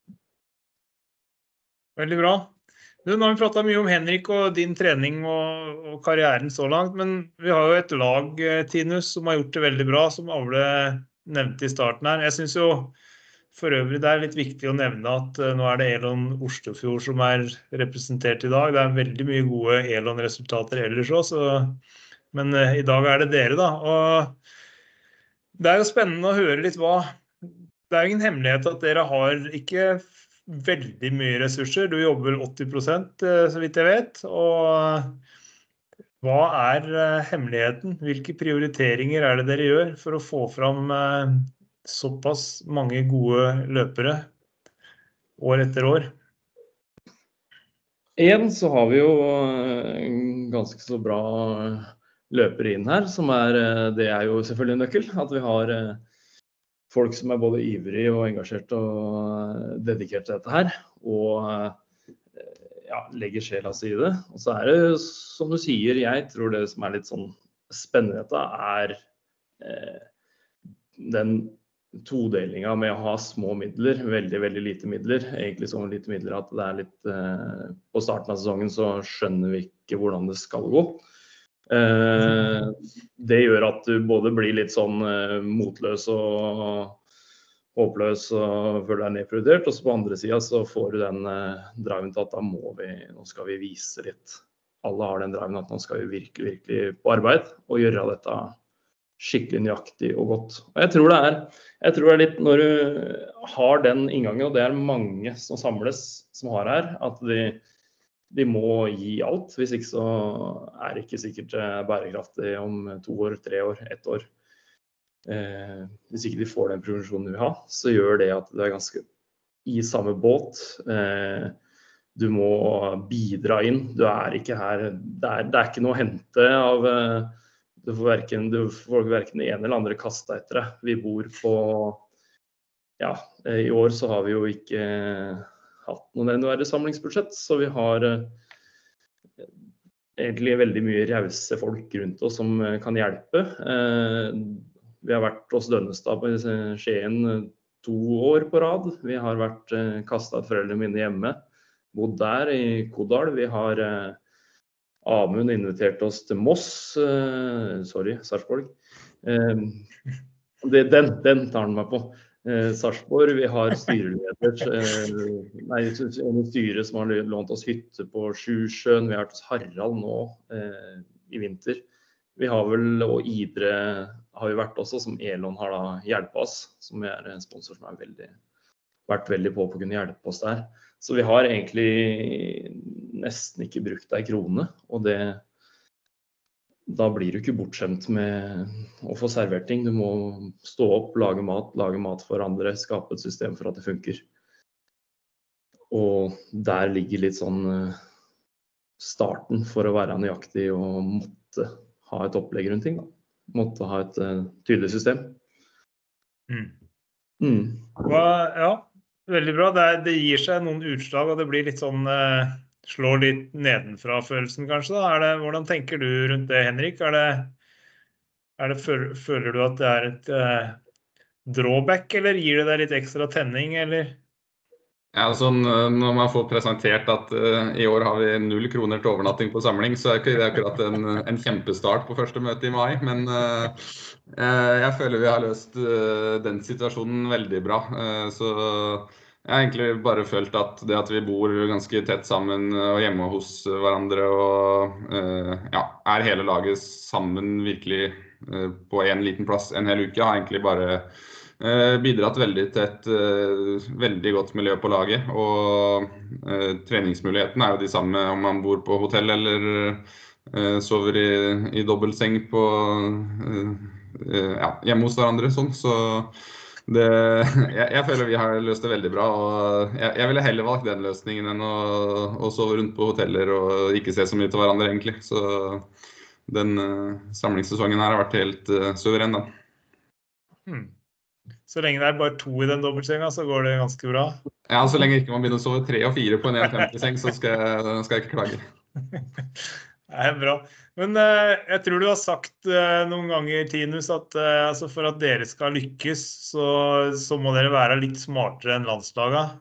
Veldig bra. Du, nå har vi pratet mye om Henrik og din trening og, og karrieren så langt, men vi har jo et lag, Tinus, som har gjort det veldig bra, som Avle nevnte i starten her. Jeg synes jo for øvrig det er litt viktig å nevne at uh, nå er det Elon Oslofjord som er representert i dag. Det er veldig mye gode Elon-resultater ellers også, så, men uh, i dag er det dere da. Og det er jo spennende å høre litt hva. Det er jo ingen hemmelighet at dere har ikke veldig mye ressurser. Du jobber vel åtti prosent, uh, så vidt jeg vet. Og hva er uh, hemmeligheten? Hvilke prioriteringer er det dere gjør for å få fram uh, såpass mange gode løpere år etter år? En så har vi jo ganske så bra løpere inn her, som er, det er jo selvfølgelig en nøkkel, at vi har folk som er både ivrige og engasjert og dedikert til dette her, og ja, legger sjela si i det. Og så er det, som du sier, jeg tror det som er litt sånn spennende dette er eh, den todelinga med å ha små midler, veldig, veldig lite midler, egentlig så lite midler at det er litt, eh, på starten av sesongen så skjønner vi ikke hvordan det skal gå. Eh, det gjør at du både blir litt sånn eh, motløs og håpløs og føler deg nedprioritert, og så på andre siden så får du den eh, driven til at da må vi, nå skal vi vise litt. Alle har den driven at nå skal vi virkelig, virkelig på arbeid og gjøre dette skikkelig nøyaktig og godt. Og jeg tror det er, jeg tror det er litt når du har den inngangen, og det er mange som samles som har her, at de, de må gi alt, hvis ikke så er det ikke sikkert bærekraftig om to år, tre år, ett år. Eh, hvis ikke de får den progresjonen de vil ha, så gjør det at det er ganske i samme båt. Eh, du må bidra inn, du er ikke her, det er, det er ikke noe å hente av Du får hverken, du får hverken det ene eller andre kastet etter det. Vi bor på, ja, i år så har vi jo ikke hatt noen nevneverdig samlingsbudsjett, så vi har eh, egentlig veldig mye rause folk rundt oss som kan hjelpe. Eh, vi har vært hos Dønnestad på Skien to år på rad. Vi har vært eh, kastet foreldrene mine hjemme, bodd der i Kodal. Vi har eh, Amund inviterte oss til Moss, uh, sorry, Sarpsborg. Uh, det, den, den tar han meg på. Uh, Sarpsborg, vi har styreleder, uh, nei, en styre som har lånt oss hytte på Sjusjøen. Vi har vært hos Harald nå uh, i vinter. Vi har vel, og Idre har vi vært også, som Elon har da hjulpet oss, som er en sponsor som har veldig, vært veldig på på å kunne hjelpe oss der. Så vi har egentlig nesten ikke brukt ei krone, og det, da blir du ikke bortskjemt med å få servert ting. Du må stå opp, lage mat, lage mat for andre, skape et system for at det funker. Og der ligger litt sånn starten for å være nøyaktig og måtte ha et opplegg rundt ting da. Måtte ha et uh, tydelig system. Mm. Mm. Hva, ja. Veldig bra. Det, er, det gir seg noen utslag, og det blir litt sånn, eh, slår litt nedenfra-følelsen kanskje. Da. Er det, hvordan tenker du rundt det, Henrik? Er det, er det, føler du at det er et eh, drawback, eller gir det deg litt ekstra tenning, eller? Ja, sånn, når man får presentert at uh, i år har vi null kroner til overnatting på samling, så er ikke det akkurat en, en kjempestart på første møte i mai. Men uh, uh, jeg føler vi har løst uh, den situasjonen veldig bra. Uh, så jeg har egentlig bare følt at det at vi bor ganske tett sammen og hjemme hos hverandre og uh, ja, er hele laget sammen virkelig uh, på en liten plass en hel uke, har egentlig bare bidratt veldig til et uh, veldig godt miljø på laget, og uh, treningsmulighetene er jo de samme om man bor på hotell eller uh, sover i, i dobbeltseng på, uh, uh, ja, hjemme hos hverandre, sånn. Så det, jeg, jeg føler vi har løst det veldig bra, og jeg, jeg ville heller valgt den løsningen enn å, å sove rundt på hoteller og ikke se så mye til hverandre egentlig. Så den uh, samlingssesongen her har vært helt uh, suveren da. Hmm. Så lenge det er bare to i den dobbeltsenga, så går det ganske bra. Ja, så lenge ikke man begynner å sove tre og fire på en en femti-seng, så skal jeg, skal jeg ikke klage. Det er bra. Men uh, jeg tror du har sagt uh, noen ganger, Tinus, at uh, altså for at dere skal lykkes, så, så må dere være litt smartere enn landslaget.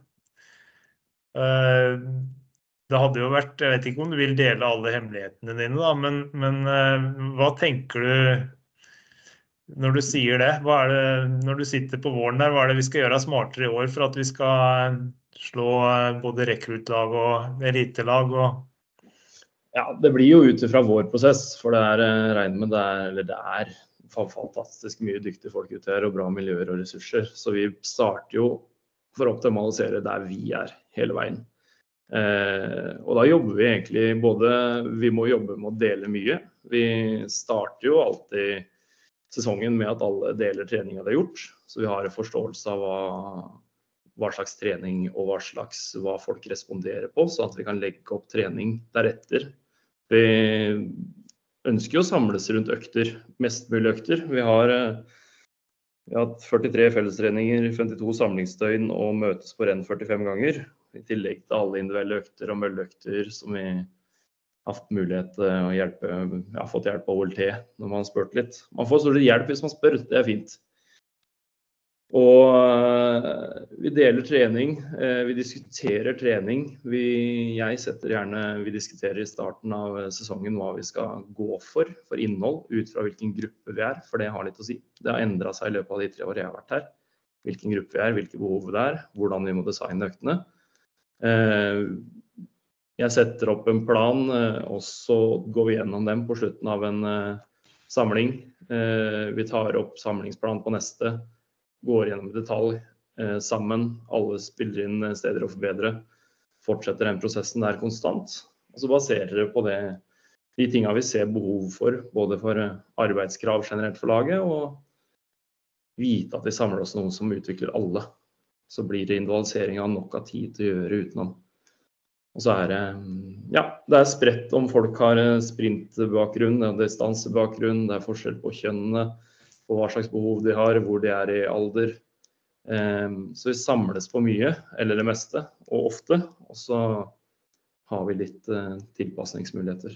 Uh, det hadde jo vært, jeg vet ikke om du vil dele alle hemmelighetene dine, da, men, men uh, hva tenker du når du sier det? Hva er det, når du sitter på våren der, hva er det vi skal gjøre smartere i år for at vi skal slå både rekruttlag og elitelag? Og... Ja, det blir jo ut fra vår prosess, for det er regnet med det er, eller det er fantastisk mye dyktige folk ute her og bra miljøer og ressurser. Så vi starter jo for å optimalisere der vi er hele veien. Eh, og da jobber vi egentlig både, vi må jobbe med å dele mye. Vi starter jo alltid sesongen med at alle deler treninga det er gjort, så vi har en forståelse av hva, hva slags trening og hva slags hva folk responderer på, så at vi kan legge opp trening deretter. Vi ønsker jo å samles rundt økter, mest mulig økter. Vi har, vi har hatt førtitre fellestreninger, femtito samlingsdøgn og møtes på renn førtifem ganger, i tillegg til alle individuelle økter og mølleøkter som vi hatt mulighet til å hjelpe, jeg har fått hjelp av O L T når man har spurt litt. Man får så hjelp hvis man spør, det er fint. Og vi deler trening, vi diskuterer trening. Vi, jeg setter gjerne, vi diskuterer i starten av sesongen hva vi skal gå for, for innhold, ut fra hvilken gruppe vi er, for det har litt å si. Det har endret seg i løpet av de tre år jeg har vært her. Hvilken gruppe vi er, hvilke behov det er, hvordan vi må designe øktene. Jeg setter opp en plan, og så går vi gjennom dem på slutten av en samling. Vi tar opp samlingsplan på neste, går gjennom detalj sammen. Alle spiller inn steder å forbedre. Fortsetter den prosessen der konstant. Og så baserer det på det, de tingene vi ser behov for, både for arbeidskrav generelt for laget, og vite at vi samler oss noen som utvikler alle. Så blir det individualisering av nok av tid til å gjøre utenom. Og så er det, ja, det er spredt om folk har sprintbakgrunn, distansebakgrunn, det er forskjell på kjønnene, på hva slags behov de har, hvor de er i alder. Så vi samles på mye, eller det meste, og ofte, og så har vi litt tilpasningsmuligheter.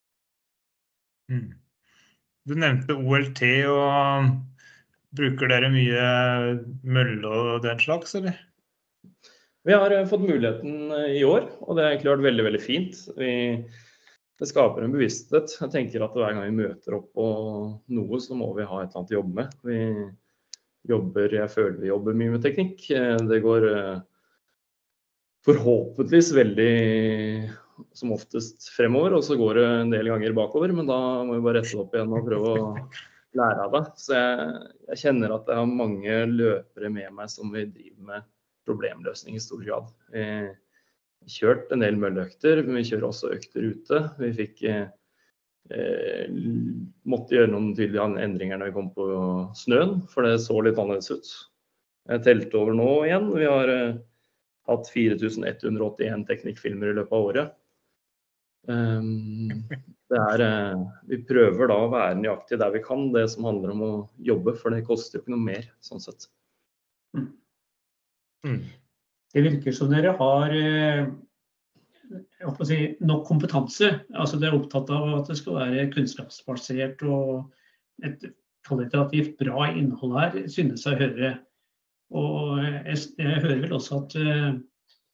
Du nevnte O L T, og bruker dere mye mølle og den slags, eller? Vi har fått muligheten i år, og det har egentlig vært veldig, veldig fint. Vi, det skaper en bevissthet. Jeg tenker at hver gang vi møter opp på noe, så må vi ha et eller annet å jobbe med. Vi jobber, jeg føler vi jobber mye med teknikk. Det går forhåpentligvis veldig som oftest fremover, og så går det en del ganger bakover, men da må vi bare rette opp igjen og prøve å lære av det. Så jeg, jeg kjenner at jeg har mange løpere med meg som vi driver med problemløsning i stor grad. Vi har kjørt en del mølleøkter, men vi kjører også økter ute. Vi fikk, eh, måtte gjøre noen tydelige endringer når vi kom på snøen, for det så litt annerledes ut. Jeg telte over nå igjen. Vi har eh, hatt fire tusen ett hundre åttien teknikkfilmer i løpet av året. Um, det er, eh, vi prøver da å være nøyaktig der vi kan, det som handler om å jobbe, for det koster jo ikke noe mer, sånn sett. Mm. Det virker som dere har jeg håper å si, nok kompetanse. Altså dere er opptatt av at det skal være kunnskapsbasert og et kvalitativt bra innhold her, synes jeg å høre. Og jeg, jeg hører vel også at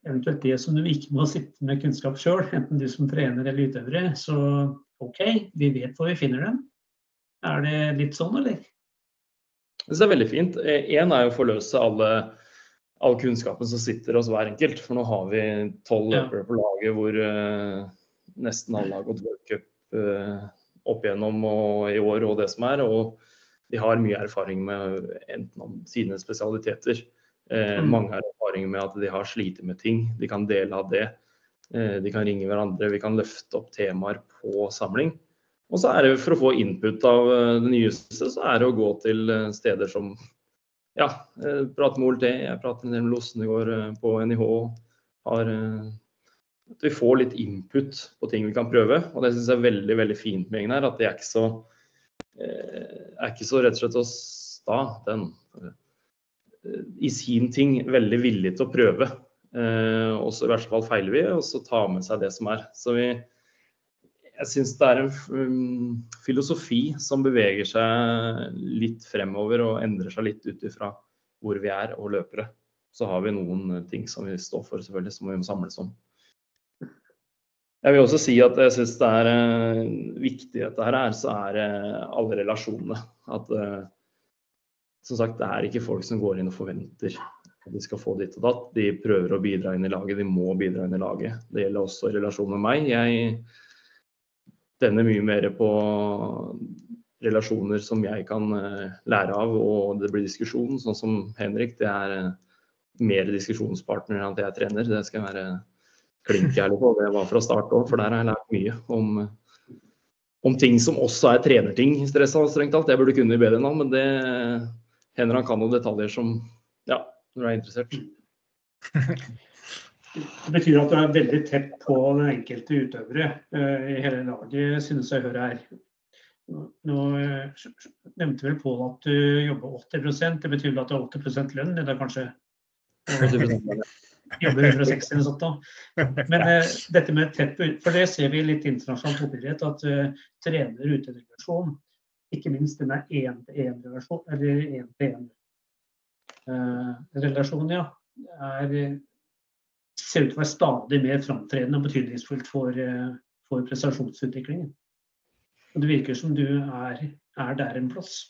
eventuelt det som du ikke må sitte med kunnskap selv, enten du som trener eller utøvere, så ok, vi vet hvor vi finner dem. Er det litt sånn, eller? Det er veldig fint. En er jo å forløse alle, all kunnskapen som sitter hos hver enkelt, for nå har vi tolv løpere på laget hvor uh, nesten alle har gått World Cup uh, opp igjennom og i år og det som er, og de har mye erfaring med enten om sine spesialiteter. Eh, mm. Mange har erfaring med at de har slitet med ting, de kan dele av det, eh, de kan ringe hverandre, vi kan løfte opp temaer på samling. Og så er det for å få input av det nyeste, så er det å gå til steder som, ja, eh, prate med O L T, jeg prater en del med Lossen i går eh, på N I H, har, eh, at vi får litt input på ting vi kan prøve, og det synes jeg er veldig, veldig fint med gjengen her, at det er ikke så, eh, er ikke så rett og slett å sta den, i sin ting veldig villig til å prøve, eh, og så i hvert fall feiler vi, og så ta med seg det som er. Så vi, jeg synes det er en um, filosofi som beveger seg litt fremover og endrer seg litt ut ifra hvor vi er og løpere. Så har vi noen ting som vi står for selvfølgelig, som vi må samles om. Jeg vil også si at jeg synes det er uh, viktig at dette her, så er uh, alle relasjonene. At uh, som sagt, det er ikke folk som går inn og forventer at de skal få ditt og datt. De prøver å bidra inn i laget, de må bidra inn i laget. Det gjelder også i relasjon med meg. Jeg denner mye mer på relasjoner som jeg kan lære av, og det blir diskusjon, sånn som Henrik. Det er mer diskusjonspartner enn at jeg trener. Det skal jeg være klinkærlig på. Det var fra start også, for der har jeg lært mye om, om ting som også er trenerting i stress og strengt alt. Jeg burde kunne bedre enn han, men det hender han kan noen detaljer som, ja, når du er interessert. Det betyr at du er veldig tett på den enkelte utøvere uh, i hele laget, synes jeg hører her. Nå uh, nevnte vel Pål at du jobber åtti prosent, det betyr at du har åtti prosent lønn, det er kanskje uh, jobber hundre og seksti eller sånt da. Men uh, dette med tett på, for det ser vi litt internasjonalt oppidrett, at uh, trener utøverrelasjon, ikke minst denne en-til-en-relasjon, eller en-til-en-relasjon, ja, er, ser ut til å være stadig mer fremtredende og betydningsfullt for, for prestasjonsutviklingen. Og det virker som du er, er der en plass.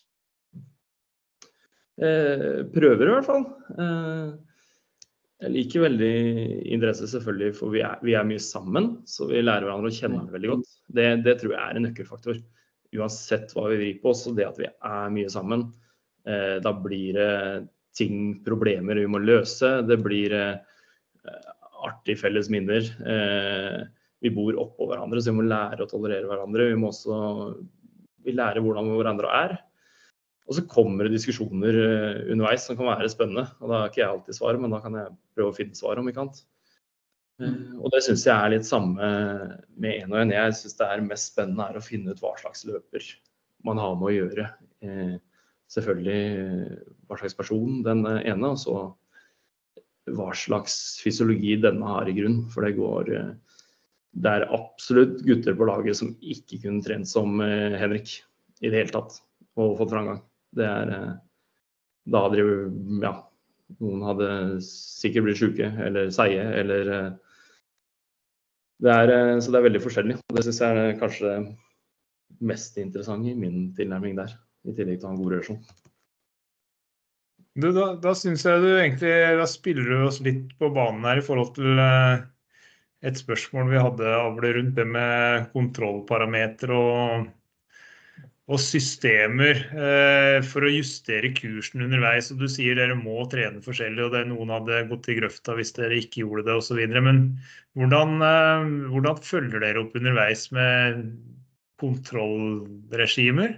Eh, prøver i hvert fall. Eh, jeg liker veldig interesse selvfølgelig, for vi er, vi er mye sammen, så vi lærer hverandre å kjenne veldig godt. Det, det tror jeg er en nøkkelfaktor. Uansett hva vi vrir på oss, og det at vi er mye sammen, eh, da blir det ting, problemer vi må løse, det blir eh, artig felles minner, eh, vi bor oppå hverandre, så vi må lære å tolerere hverandre, vi må også vi lærer hvordan hverandre er, og så kommer det diskusjoner eh, underveis som kan være spennende, og da har ikke jeg alltid svar, men da kan jeg prøve å finne svar om vi kan. Uh, og det synes jeg er litt samme med en og en. Jeg synes det er mest spennende er å finne ut hva slags løper man har med å gjøre. Uh, selvfølgelig hva slags person den ene, og så hva slags fysiologi denne har i grunn. For det går, uh, det er absolutt gutter på laget som ikke kunne trent som uh, Henrik i det hele tatt, og fått framgang. Det er, uh, da hadde de, ja, noen hadde sikkert blitt syke, eller seie, eller uh, Det er, så det er veldig forskjellig, og det synes jeg er kanskje mest interessant i min tilnærming der, i tillegg til å ha en god relasjon. Du, da, da synes jeg du egentlig, da spiller du oss litt på banen her i forhold til uh, et spørsmål vi hadde avle rundt det med kontrollparameter og, og systemer uh, for å justere kursen underveis, og du sier dere må trene forskjellig, og det noen hadde gått i grøfta hvis dere ikke gjorde det og så videre, men hvordan, uh, hvordan følger dere opp underveis med kontrollregimer?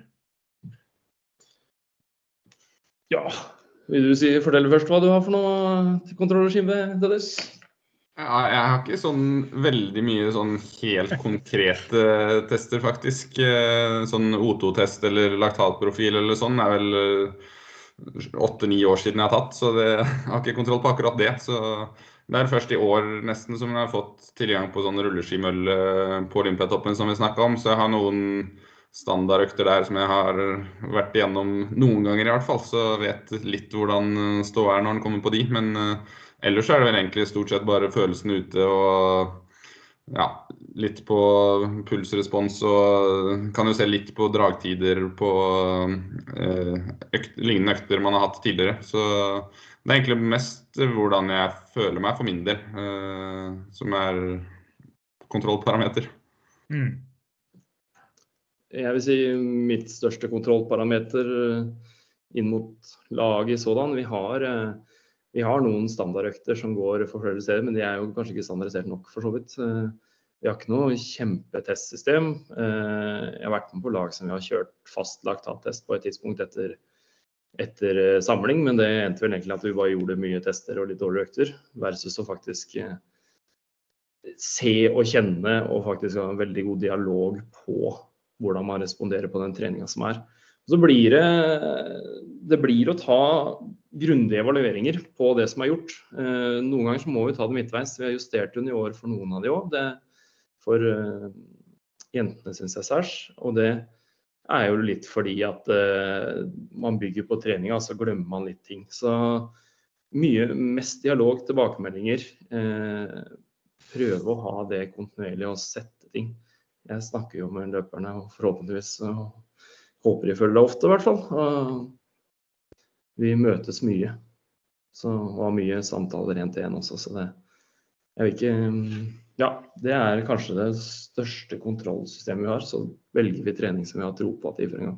Ja, vil du si, fortelle først hva du har for noe kontrollregime, Dennis? Ja, jeg har ikke sånn veldig mye sånn helt konkrete tester faktisk. Sånn O to test eller laktatprofil eller sånn er vel åtte ni år siden jeg har tatt, så det, jeg har ikke kontroll på akkurat det. Så det er først i år nesten som jeg har fått tilgang på sånn rulleskimølle på Olympiatoppen som vi snakket om, så jeg har noen standardøkter der som jeg har vært igjennom noen ganger i hvert fall, så vet litt hvordan stå er når den kommer på de, men ellers er det vel egentlig stort sett bare følelsen ute og ja, litt på pulsrespons og kan jo se litt på dragtider på eh, økt, lignende økter man har hatt tidligere. Så det er egentlig mest hvordan jeg føler meg for min del, eh, som er kontrollparameter. Mm. Jeg vil si mitt største kontrollparameter inn mot laget sådan. Vi har, vi har noen standardøkter som går for flere steder, men de er jo kanskje ikke standardisert nok for så vidt. Vi har ikke noe kjempetestsystem. Jeg har vært med på lag som vi har kjørt fast laktattest på et tidspunkt etter, etter samling, men det endte vel egentlig at vi bare gjorde mye tester og litt dårlige økter, versus å faktisk se og kjenne og faktisk ha en veldig god dialog på hvordan man responderer på den treningen som er. Så blir det, det blir å ta grundige evalueringer på det som er gjort. Noen ganger så må vi ta det midtveis. Vi har justert junior for noen av de også. Det for uh, jentene synes jeg særs, og det er jo litt fordi at uh, man bygger på trening, så glemmer man litt ting. Så mye, mest dialog, tilbakemeldinger, uh, prøve å ha det kontinuerlig og sette ting. Jeg snakker jo med løperne, og forhåpentligvis uh, håper de følger det ofte i hvert fall. Uh, vi møtes mye, så var mye samtaler en til en også, så det jeg vil ikke... Um, Ja, det er kanskje det største kontrollsystemet vi har, så velger vi trening som vi har tro på at de for en gang.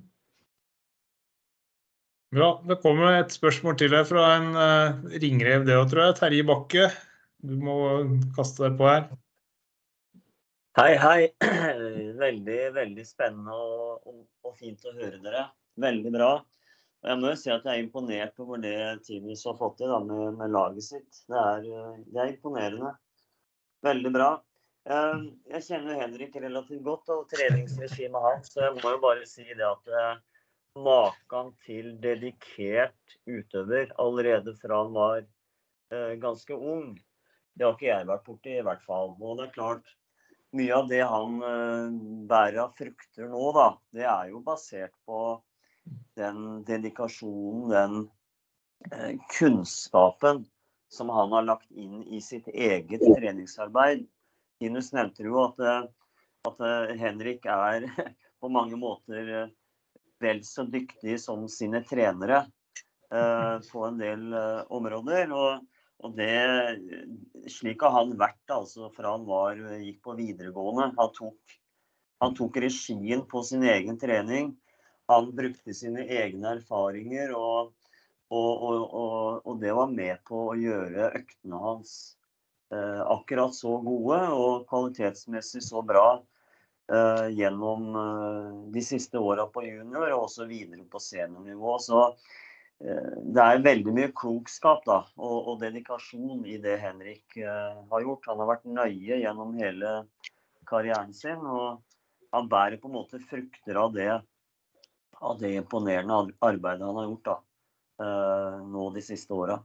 Bra, det kommer et spørsmål til her fra en uh, ringrev det også, tror jeg. Terje Bakke, du må kaste deg på her. Hei, hei. Veldig, veldig spennende og, og, og fint å høre dere. Veldig bra. Og jeg må jo si at jeg er imponert over det Tinus har fått til da, med, med laget sitt. Det er, det er imponerende. Veldig bra. Jeg kjenner Henrik relativt godt og treningsregimet hans, så jeg må jo bare si det at maken til dedikert utøver allerede fra han var ganske ung, det har ikke jeg vært borti i hvert fall. Og det er klart, mye av det han bærer av frukter nå da, det er jo basert på den dedikasjonen, den kunnskapen som han har lagt inn i sitt eget treningsarbeid. Tinus nevnte jo at, at Henrik er på mange måter vel så dyktig som sine trenere eh, på en del eh, områder. Og, og det, slik har han vært altså, fra han var, gikk på videregående. Han tok, han tok regien på sin egen trening. Han brukte sine egne erfaringer og Og, og, og, og det var med på å gjøre øktene hans eh, akkurat så gode og kvalitetsmessig så bra eh, gjennom eh, de siste årene på junior og også videre på seniornivå. Så eh, det er veldig mye klokskap da, og, og dedikasjon i det Henrik eh, har gjort. Han har vært nøye gjennom hele karrieren sin, og han bærer på en måte frukter av det, av det imponerende arbeidet han har gjort da. Uh, nå de siste årene.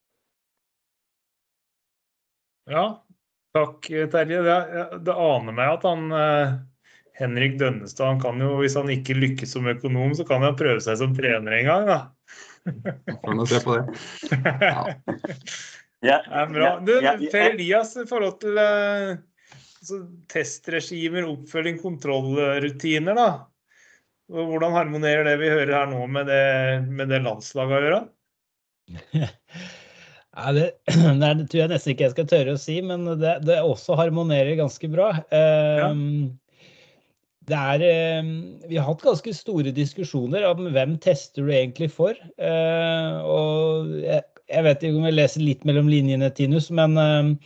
Ja, takk Terje. Det, det aner meg at han, uh, Henrik Dønnestad, han kan jo, hvis han ikke lykkes som økonom, så kan han prøve seg som trener en gang da. Får nå se på det. Ja. Ja, det er bra. Du, Per Elias, i forhold til uh, så testregimer, oppfølging, kontrollrutiner da. Hvordan harmonerer det vi hører her nå med det, med det landslaget å gjøre? Ja, det, det tror jeg nesten ikke jeg skal tørre å si, men det, det også harmonerer ganske bra. Ja. Det er, vi har hatt ganske store diskusjoner om hvem tester du egentlig for. Og jeg, jeg vet ikke om jeg leser litt mellom linjene, Tinus, men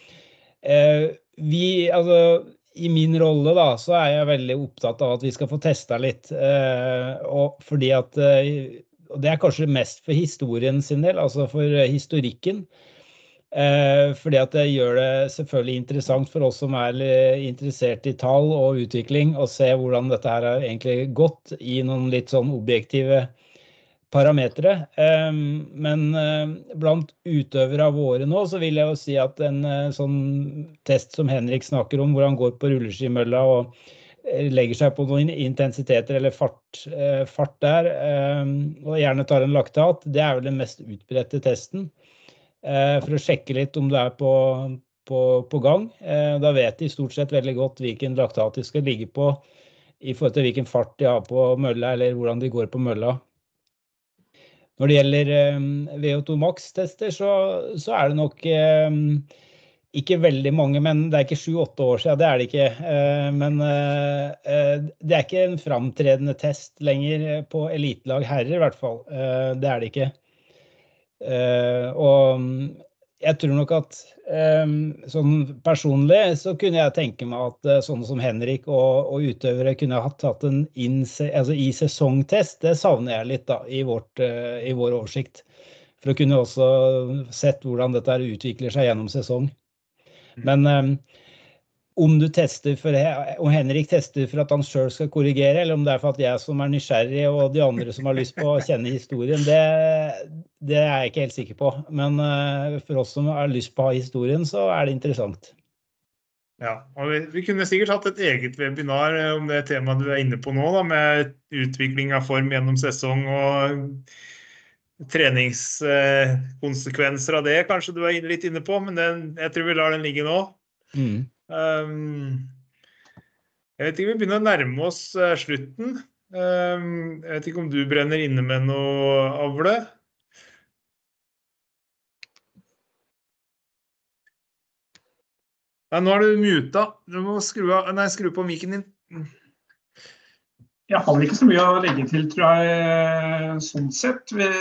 vi, altså... I min rolle da, så er jeg veldig opptatt av at vi skal få testet litt, eh, og fordi at, eh, og det er kanskje mest for historien sin del, altså for historikken, eh, fordi at det gjør det selvfølgelig interessant for oss som er interessert i tall og utvikling, og se hvordan dette her har egentlig gått i noen litt sånn objektive parametre, men blant utøvere av våre nå, så vil jeg jo si at en sånn test som Henrik snakker om, hvor han går på rulleskimølla og legger seg på noen intensiteter eller fart, fart der, og gjerne tar en laktat, det er vel den mest utbredte testen. eh, for å sjekke litt om du er på, på, på gang. Eh, da vet de stort sett veldig godt hvilken laktat de skal ligge på i forhold til hvilken fart de har på mølla, eller hvordan de går på mølla. Når det gjelder eh, V O to Max-tester, så, så er det nok eh, ikke veldig mange, men det er ikke sju åtte år siden, det er det ikke. Eh, men eh, det er ikke en framtredende test lenger på elitelag herrer i hvert fall. Eh, det er det ikke. Eh, og jeg tror nok at eh, sånn personlig så kunne jeg tenke meg at eh, sånne som Henrik og, og utøvere kunne ha tatt en inn, altså i sesongtest. Det savner jeg litt da, i, vårt, eh, i vår oversikt. For å kunne også sett hvordan dette utvikler seg gjennom sesong. Men um, om du tester for, om Henrik tester for at han selv skal korrigere, eller om det er for at jeg som er nysgjerrig og de andre som har lyst på å kjenne historien, det, det er jeg ikke helt sikker på. Men uh, for oss som har lyst på å ha historien, så er det interessant. Ja, og vi, vi kunne sikkert hatt et eget webinar om det temaet du er inne på nå, da, med utvikling av form gjennom sesong og treningskonsekvenser av det, kanskje du er litt inne på, men den, jeg tror vi lar den ligge nå. Mm. Um, jeg vet ikke, vi begynner å nærme oss uh, slutten. Um, jeg vet ikke om du brenner inne med noe, Avle? Ja, nå er du muta. Du må skru, av, nei, skru på mikken din. Jeg har ikke så mye å legge til, tror jeg, sånn sett. Vi,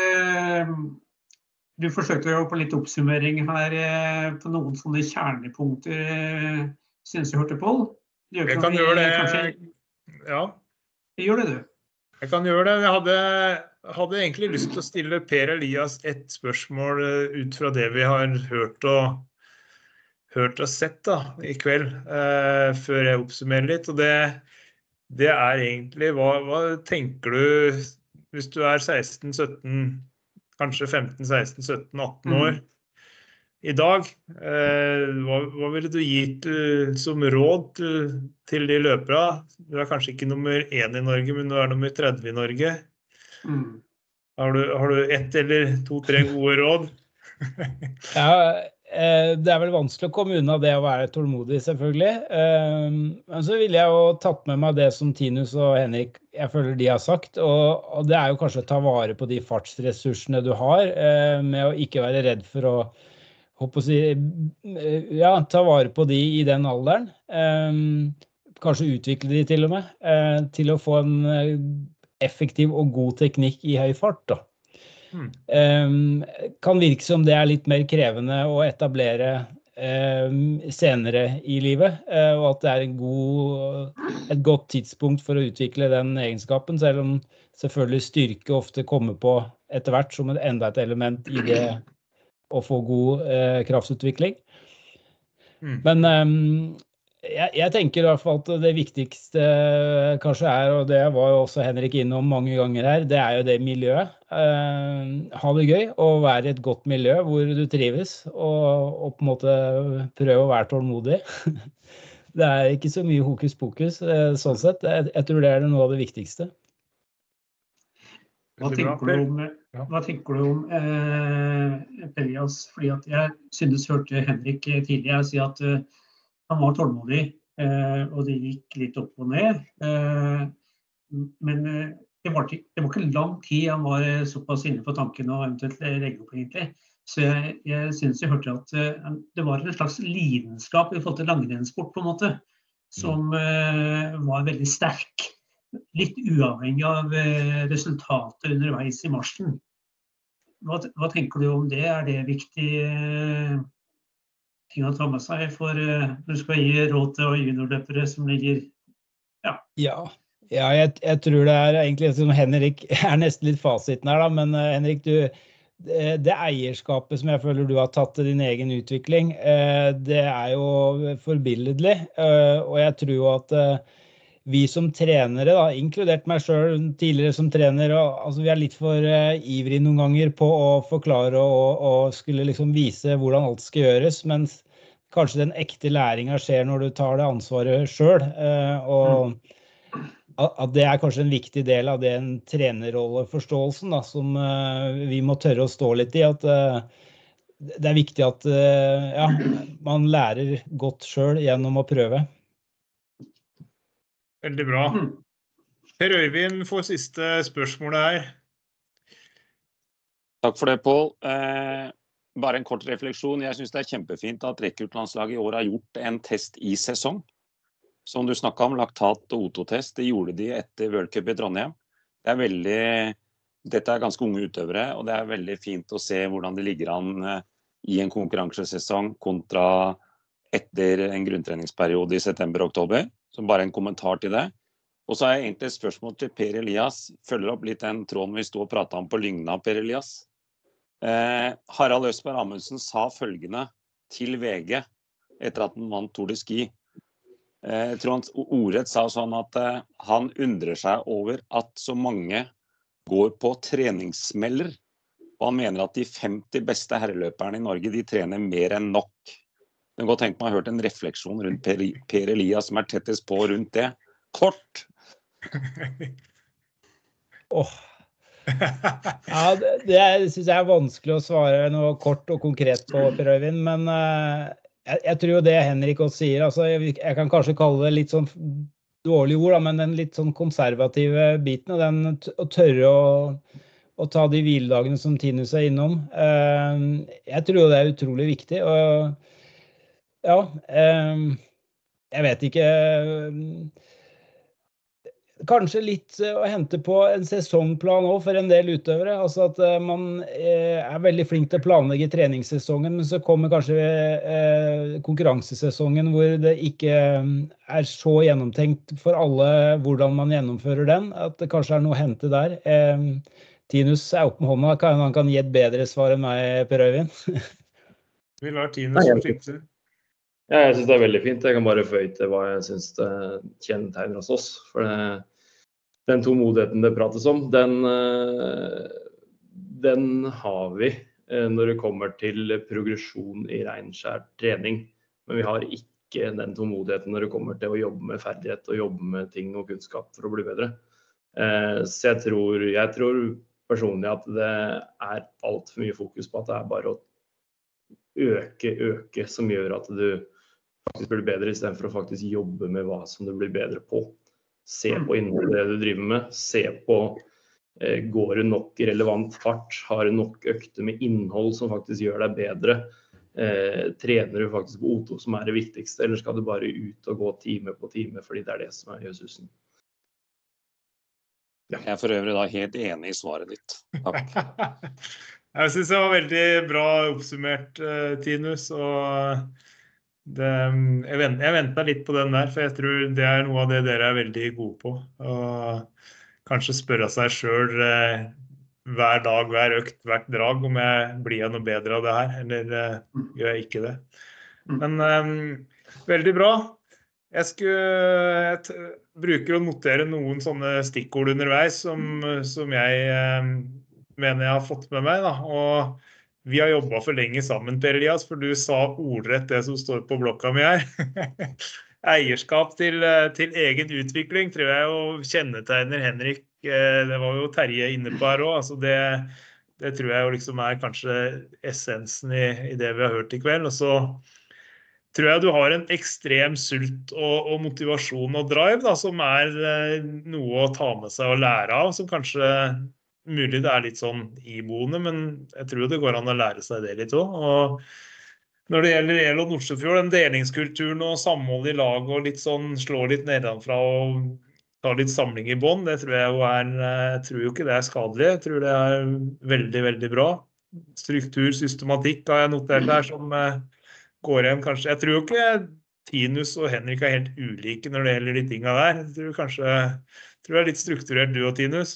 du forsøkte jo på litt oppsummering her på noen sånne kjernepunkter, synes jeg hørte på. Jeg kan gjøre det. Kanskje... Ja. Gjør det du? Jeg kan gjøre det. Jeg hadde, hadde egentlig lyst til å stille Per Elias et spørsmål ut fra det vi har hørt og, hørt og sett da, i kveld, eh, før jeg oppsummerer litt. Og det Det er egentlig, hva, hva tenker du, hvis du er seksten sytten, kanskje femten seksten sytten atten år mm. i dag, eh, hva, hva ville du gitt uh, som råd til, til de løpere? Du er kanskje ikke nummer én i Norge, men du er nummer tretti i Norge. Mm. Har du, har du ett eller to-tre gode råd? Ja, det er vel vanskelig å komme unna det å være tålmodig, selvfølgelig. Men så vil jeg jo tatt med meg det som Tinus og Henrik, jeg føler de har sagt, og, og det er jo kanskje å ta vare på de fartsressursene du har, med å ikke være redd for å, håper å si, ja, ta vare på de i den alderen. Kanskje utvikle de til og med, til å få en effektiv og god teknikk i høy fart da. Hmm. Um, kan virke som det er litt mer krevende å etablere um, senere i livet, uh, og at det er en god, et godt tidspunkt for å utvikle den egenskapen, selv om selvfølgelig styrke ofte kommer på etter hvert som enda et element i det å få god uh, kraftutvikling. Hmm. Men um, Jeg, jeg tenker i hvert fall at det viktigste kanskje er, og det var jo også Henrik innom mange ganger her, det er jo det miljøet. Eh, ha det gøy og være i et godt miljø hvor du trives, og, og på en måte prøve å være tålmodig. Det er ikke så mye hokus pokus, eh, sånn sett. Jeg, jeg tror det er noe av det viktigste. Hva tenker du om, hva tenker du om eh, Elias? Fordi at jeg synes hørte Henrik tidligere si at eh, han var tålmodig, og det gikk litt opp og ned, men det var, ikke, det var ikke lang tid han var såpass inne på tanken og eventuelt legge opp egentlig. Så jeg, jeg synes jeg hørte at det var en slags lidenskap i forhold til langrennssport på en måte, som var veldig sterk, litt uavhengig av resultatet underveis i marsjen. Hva, hva tenker du om det? Er det viktig ting å ta med seg for uh, du skal gi råd til juniorløpere som ligger, ja. Ja, ja jeg, jeg tror det er egentlig som Henrik er nesten litt fasiten her da, men uh, Henrik, du, det, det eierskapet som jeg føler du har tatt til din egen utvikling, uh, det er jo forbilledlig, uh, og jeg tror jo at uh, vi som trenere, da, inkludert meg selv tidligere som trener, og, altså, vi er litt for uh, ivrige noen ganger på å forklare og, og skulle liksom vise hvordan alt skal gjøres, mens kanskje den ekte læringen skjer når du tar det ansvaret selv, uh, og at det er kanskje en viktig del av den trenerrolleforståelsen da, som uh, vi må tørre å stå litt i, at uh, det er viktig at ja, man lærer godt selv gjennom å prøve. Veldig bra. Per Øyvind får siste spørsmålet her. Takk for det, Pål. Eh, bare en kort refleksjon. Jeg synes det er kjempefint at rekruttlandslaget i år har gjort en test i sesong. Som du snakket om, laktat- og O to-test, det gjorde de etter World Cup i Trondheim. Det er veldig, dette er ganske unge utøvere, og det er veldig fint å se hvordan det ligger an eh, i en konkurransesesong kontra etter en grunntreningsperiode i september-oktober. Så bare en kommentar til det. Og så har jeg egentlig et spørsmål til Per Elias. Følger opp litt den tråden vi stod og pratet om på Lygna, Per Elias. Eh, Harald Østberg Amundsen sa følgende til V G etter at han vant Tour de Ski. Eh, jeg tror han ordrett sa sånn at eh, han undrer seg over at så mange går på treningssmeller. Og han mener at de femti beste herreløperne i Norge, de trener mer enn nok. Jeg kan godt tenke meg å ha hørt en refleksjon rundt Per, per Elias som er tettest på rundt det. Kort! Åh. Ja, det, det synes jeg er vanskelig å svare noe kort og konkret på, Per Øyvind, men uh, jeg, jeg tror jo det Henrik også sier, altså jeg, jeg kan kanskje kalle det litt sånn dårlig ord, da, men den litt sånn konservative biten, og den å tørre å, å ta de hviledagene som Tinus er innom. Uh, jeg tror det er utrolig viktig, og ja, um, jeg vet ikke, kanskje litt å hente på en sesongplan også for en del utøvere, altså at man er veldig flink til å planlegge treningssesongen, men så kommer kanskje konkurransesesongen hvor det ikke er så gjennomtenkt for alle hvordan man gjennomfører den, at det kanskje er noe å hente der. Tinus er opp med hånda, han kan gi et bedre svar enn meg, Per Øyvind. Vi lar Tinus forsikte. Ja, jeg synes det er veldig fint. Jeg kan bare føye til hva jeg synes det kjennetegner hos oss. For det, den tålmodigheten det prates om, den, den har vi når det kommer til progresjon i renskjær trening. Men vi har ikke den tålmodigheten når det kommer til å jobbe med ferdighet og jobbe med ting og kunnskap for å bli bedre. Så jeg tror, jeg tror personlig at det er alt for mye fokus på at det er bare å øke, øke, som gjør at du faktisk blir bedre i stedet for å faktisk jobbe med hva som du blir bedre på. Se på innholdet det du driver med, se på eh, går det nok relevant fart, har du nok økter med innhold som faktisk gjør deg bedre, eh, trener du faktisk på O to som er det viktigste, eller skal du bare ut og gå time på time fordi det er det som er jøsusen. Ja. Jeg er for øvrig da helt enig i svaret ditt. Takk. Jeg synes det var veldig bra oppsummert, uh, Tinus, og det, jeg, vent, jeg ventet litt på den der, for jeg tror det er noe av det dere er veldig gode på. Og kanskje spørre seg selv uh, hver dag, hver økt, hvert drag, om jeg blir noe bedre av det her, eller uh, gjør jeg ikke det. Men um, veldig bra. Jeg skulle jeg bruker å notere noen sånne stikkord underveis som, som jeg um, mener jeg har fått med meg, da. Og vi har jobbet for lenge sammen, Per Elias, for du sa ordrett det som står på blokka mi her. Eierskap til, til egen utvikling, tror jeg jo kjennetegner Henrik. Det var jo Terje inne på her også. Altså det, det tror jeg jo liksom er kanskje essensen i, i det vi har hørt i kveld. Og så tror jeg du har en ekstrem sult og, og motivasjon og drive, da, som er noe å ta med seg og lære av, som kanskje mulig det er litt sånn iboende, men jeg tror det går an å lære seg det litt også. Og når det gjelder El og Nordsjøfjord, den delingskulturen og samhold i lag og litt sånn, slå litt nedenfra og ta litt samling i bånd, det tror jeg jo er, jeg tror jo ikke det er skadelig, jeg tror det er veldig, veldig bra. Struktur, systematikk har jeg notert her som går igjen kanskje. Jeg tror jo ikke Tinus og Henrik er helt ulike når det gjelder de tingene der. Jeg tror kanskje, jeg tror det er litt strukturert du og Tinus.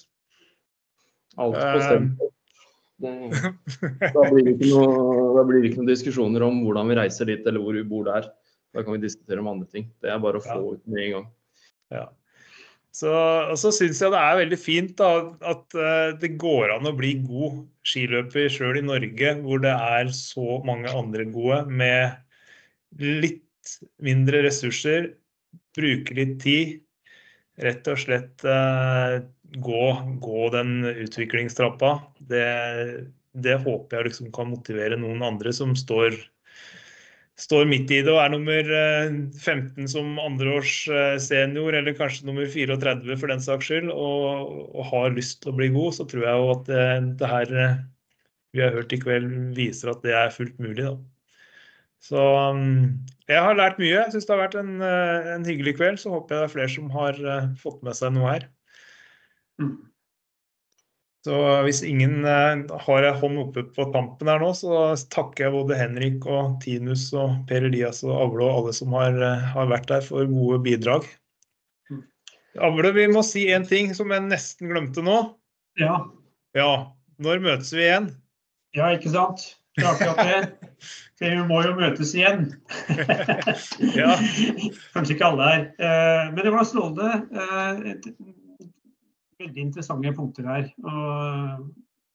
Alt på stemt. Da blir det ikke noe, da blir det ikke noen diskusjoner om hvordan vi reiser dit eller hvor vi bor der. Da kan vi diskutere om andre ting. Det er bare å få ja. Ut med en gang. Ja. Så, og så synes jeg det er veldig fint da, at uh, det går an å bli god skiløper selv i Norge, hvor det er så mange andre gode med litt mindre ressurser, bruke litt tid, rett og slett uh, gå, gå den utviklingstrappa. Det, det håper jeg liksom kan motivere noen andre som står, står midt i det og er nummer femten som andreårs senior, eller kanskje nummer tretifire for den saks skyld, og, og har lyst til å bli god, så tror jeg jo at det, det her vi har hørt i kveld viser at det er fullt mulig da. Så um, jeg har lært mye. Jeg synes det har vært en, en hyggelig kveld, så håper jeg det er flere som har uh, fått med seg noe her. Mm. Så hvis ingen uh, har en hånd oppe på tampen her nå, så takker jeg både Henrik og Tinus og Per Elias og Avle og alle som har, uh, har vært der for gode bidrag. Mm. Avle, vi må si en ting som jeg nesten glemte nå. Ja. Ja, når møtes vi igjen? Ja, ikke sant? Det er akkurat det. Vi må jo møtes igjen. Ja. Kanskje ikke alle her. Men det var strålende. Veldig interessante punkter her. Og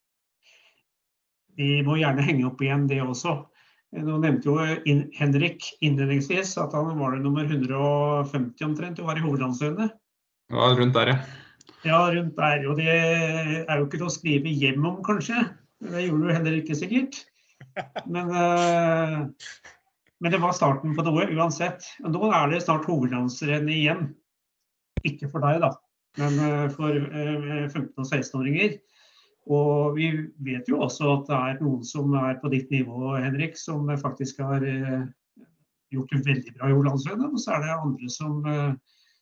vi må gjerne henge opp igjen det også. Nå nevnte jo Henrik innledningsvis at han var det nummer hundre og femti omtrent, og var i hovedlandsøyene. Ja, rundt der, ja. Ja, rundt der. Og det er jo ikke til å skrive hjem om, kanskje. Det gjorde du heller ikke sikkert. Men, uh, men det var starten på noe uansett. Og nå er det snart hovedlandsrennet igjen. Ikke for deg da, men uh, for uh, femten- og seksten-åringer. Og vi vet jo også at det er noen som er på ditt nivå, Henrik, som faktisk har uh, gjort det veldig bra i hovedlandsrennet. Og så er det andre som uh,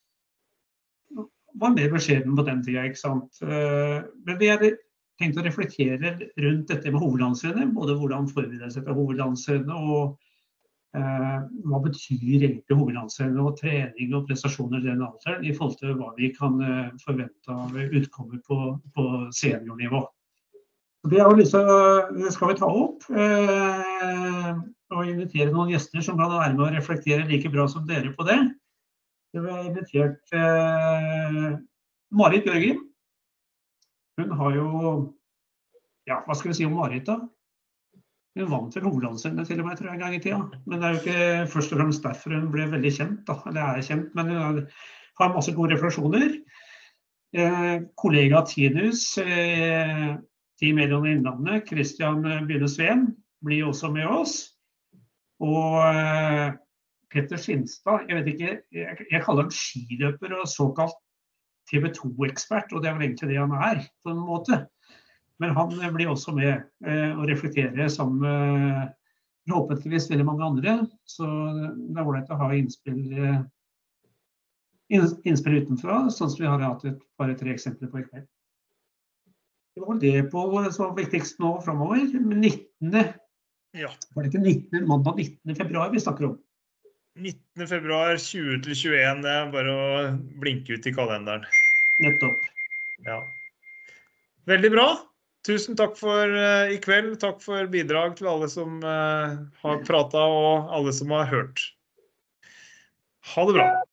var mer beskjeden på den tiden, ikke sant? Uh, men vi er tenkt å reflektere rundt dette med hovedlandsrennet, både hvordan forbereder seg til hovedlandsrennet, og eh, hva betyr egentlig hovedlandsrennet, og trening og prestasjoner i den alderen, i forhold til hva vi kan eh, forvente av utkommet på, på seniornivå. Det, er jo liksom, det skal vi ta opp, eh, og invitere noen gjester som kan være med å reflektere like bra som dere på det. Det var invitert eh, Marit Jørgen. Hun har jo, ja, hva skal vi si om Marit da? Hun vant til hovedlandsrennet til og med, tror jeg, en gang i tiden. Men det er jo ikke først og fremst derfor hun ble veldig kjent da, eller er kjent, men hun har masse gode refleksjoner. Eh, kollega Tinus, eh, Team Elion Innlandet, Christian Bynne-Sveen, blir også med oss. Og eh, Petter Skinstad, jeg vet ikke, jeg, jeg kaller han skiløper og såkalt T V to-ekspert, og det er vel egentlig det han er, på en måte. Men han blir også med eh, og reflekterer sammen med forhåpentligvis veldig mange andre, så det er ålreit å ha innspill, eh, innspill utenfra, sånn som vi har hatt et par tre eksempler på i kveld. Det var det på som var viktigst nå fremover, nittende Ja. Var det ikke nittende, mandag nittende februar vi snakker om? nittende februar tjue til tjueen, det er bare å blinke ut i kalenderen. Nettopp. Ja. Veldig bra. Tusen takk for uh, i kveld. Takk for bidrag til alle som uh, har pratet og alle som har hørt. Ha det bra.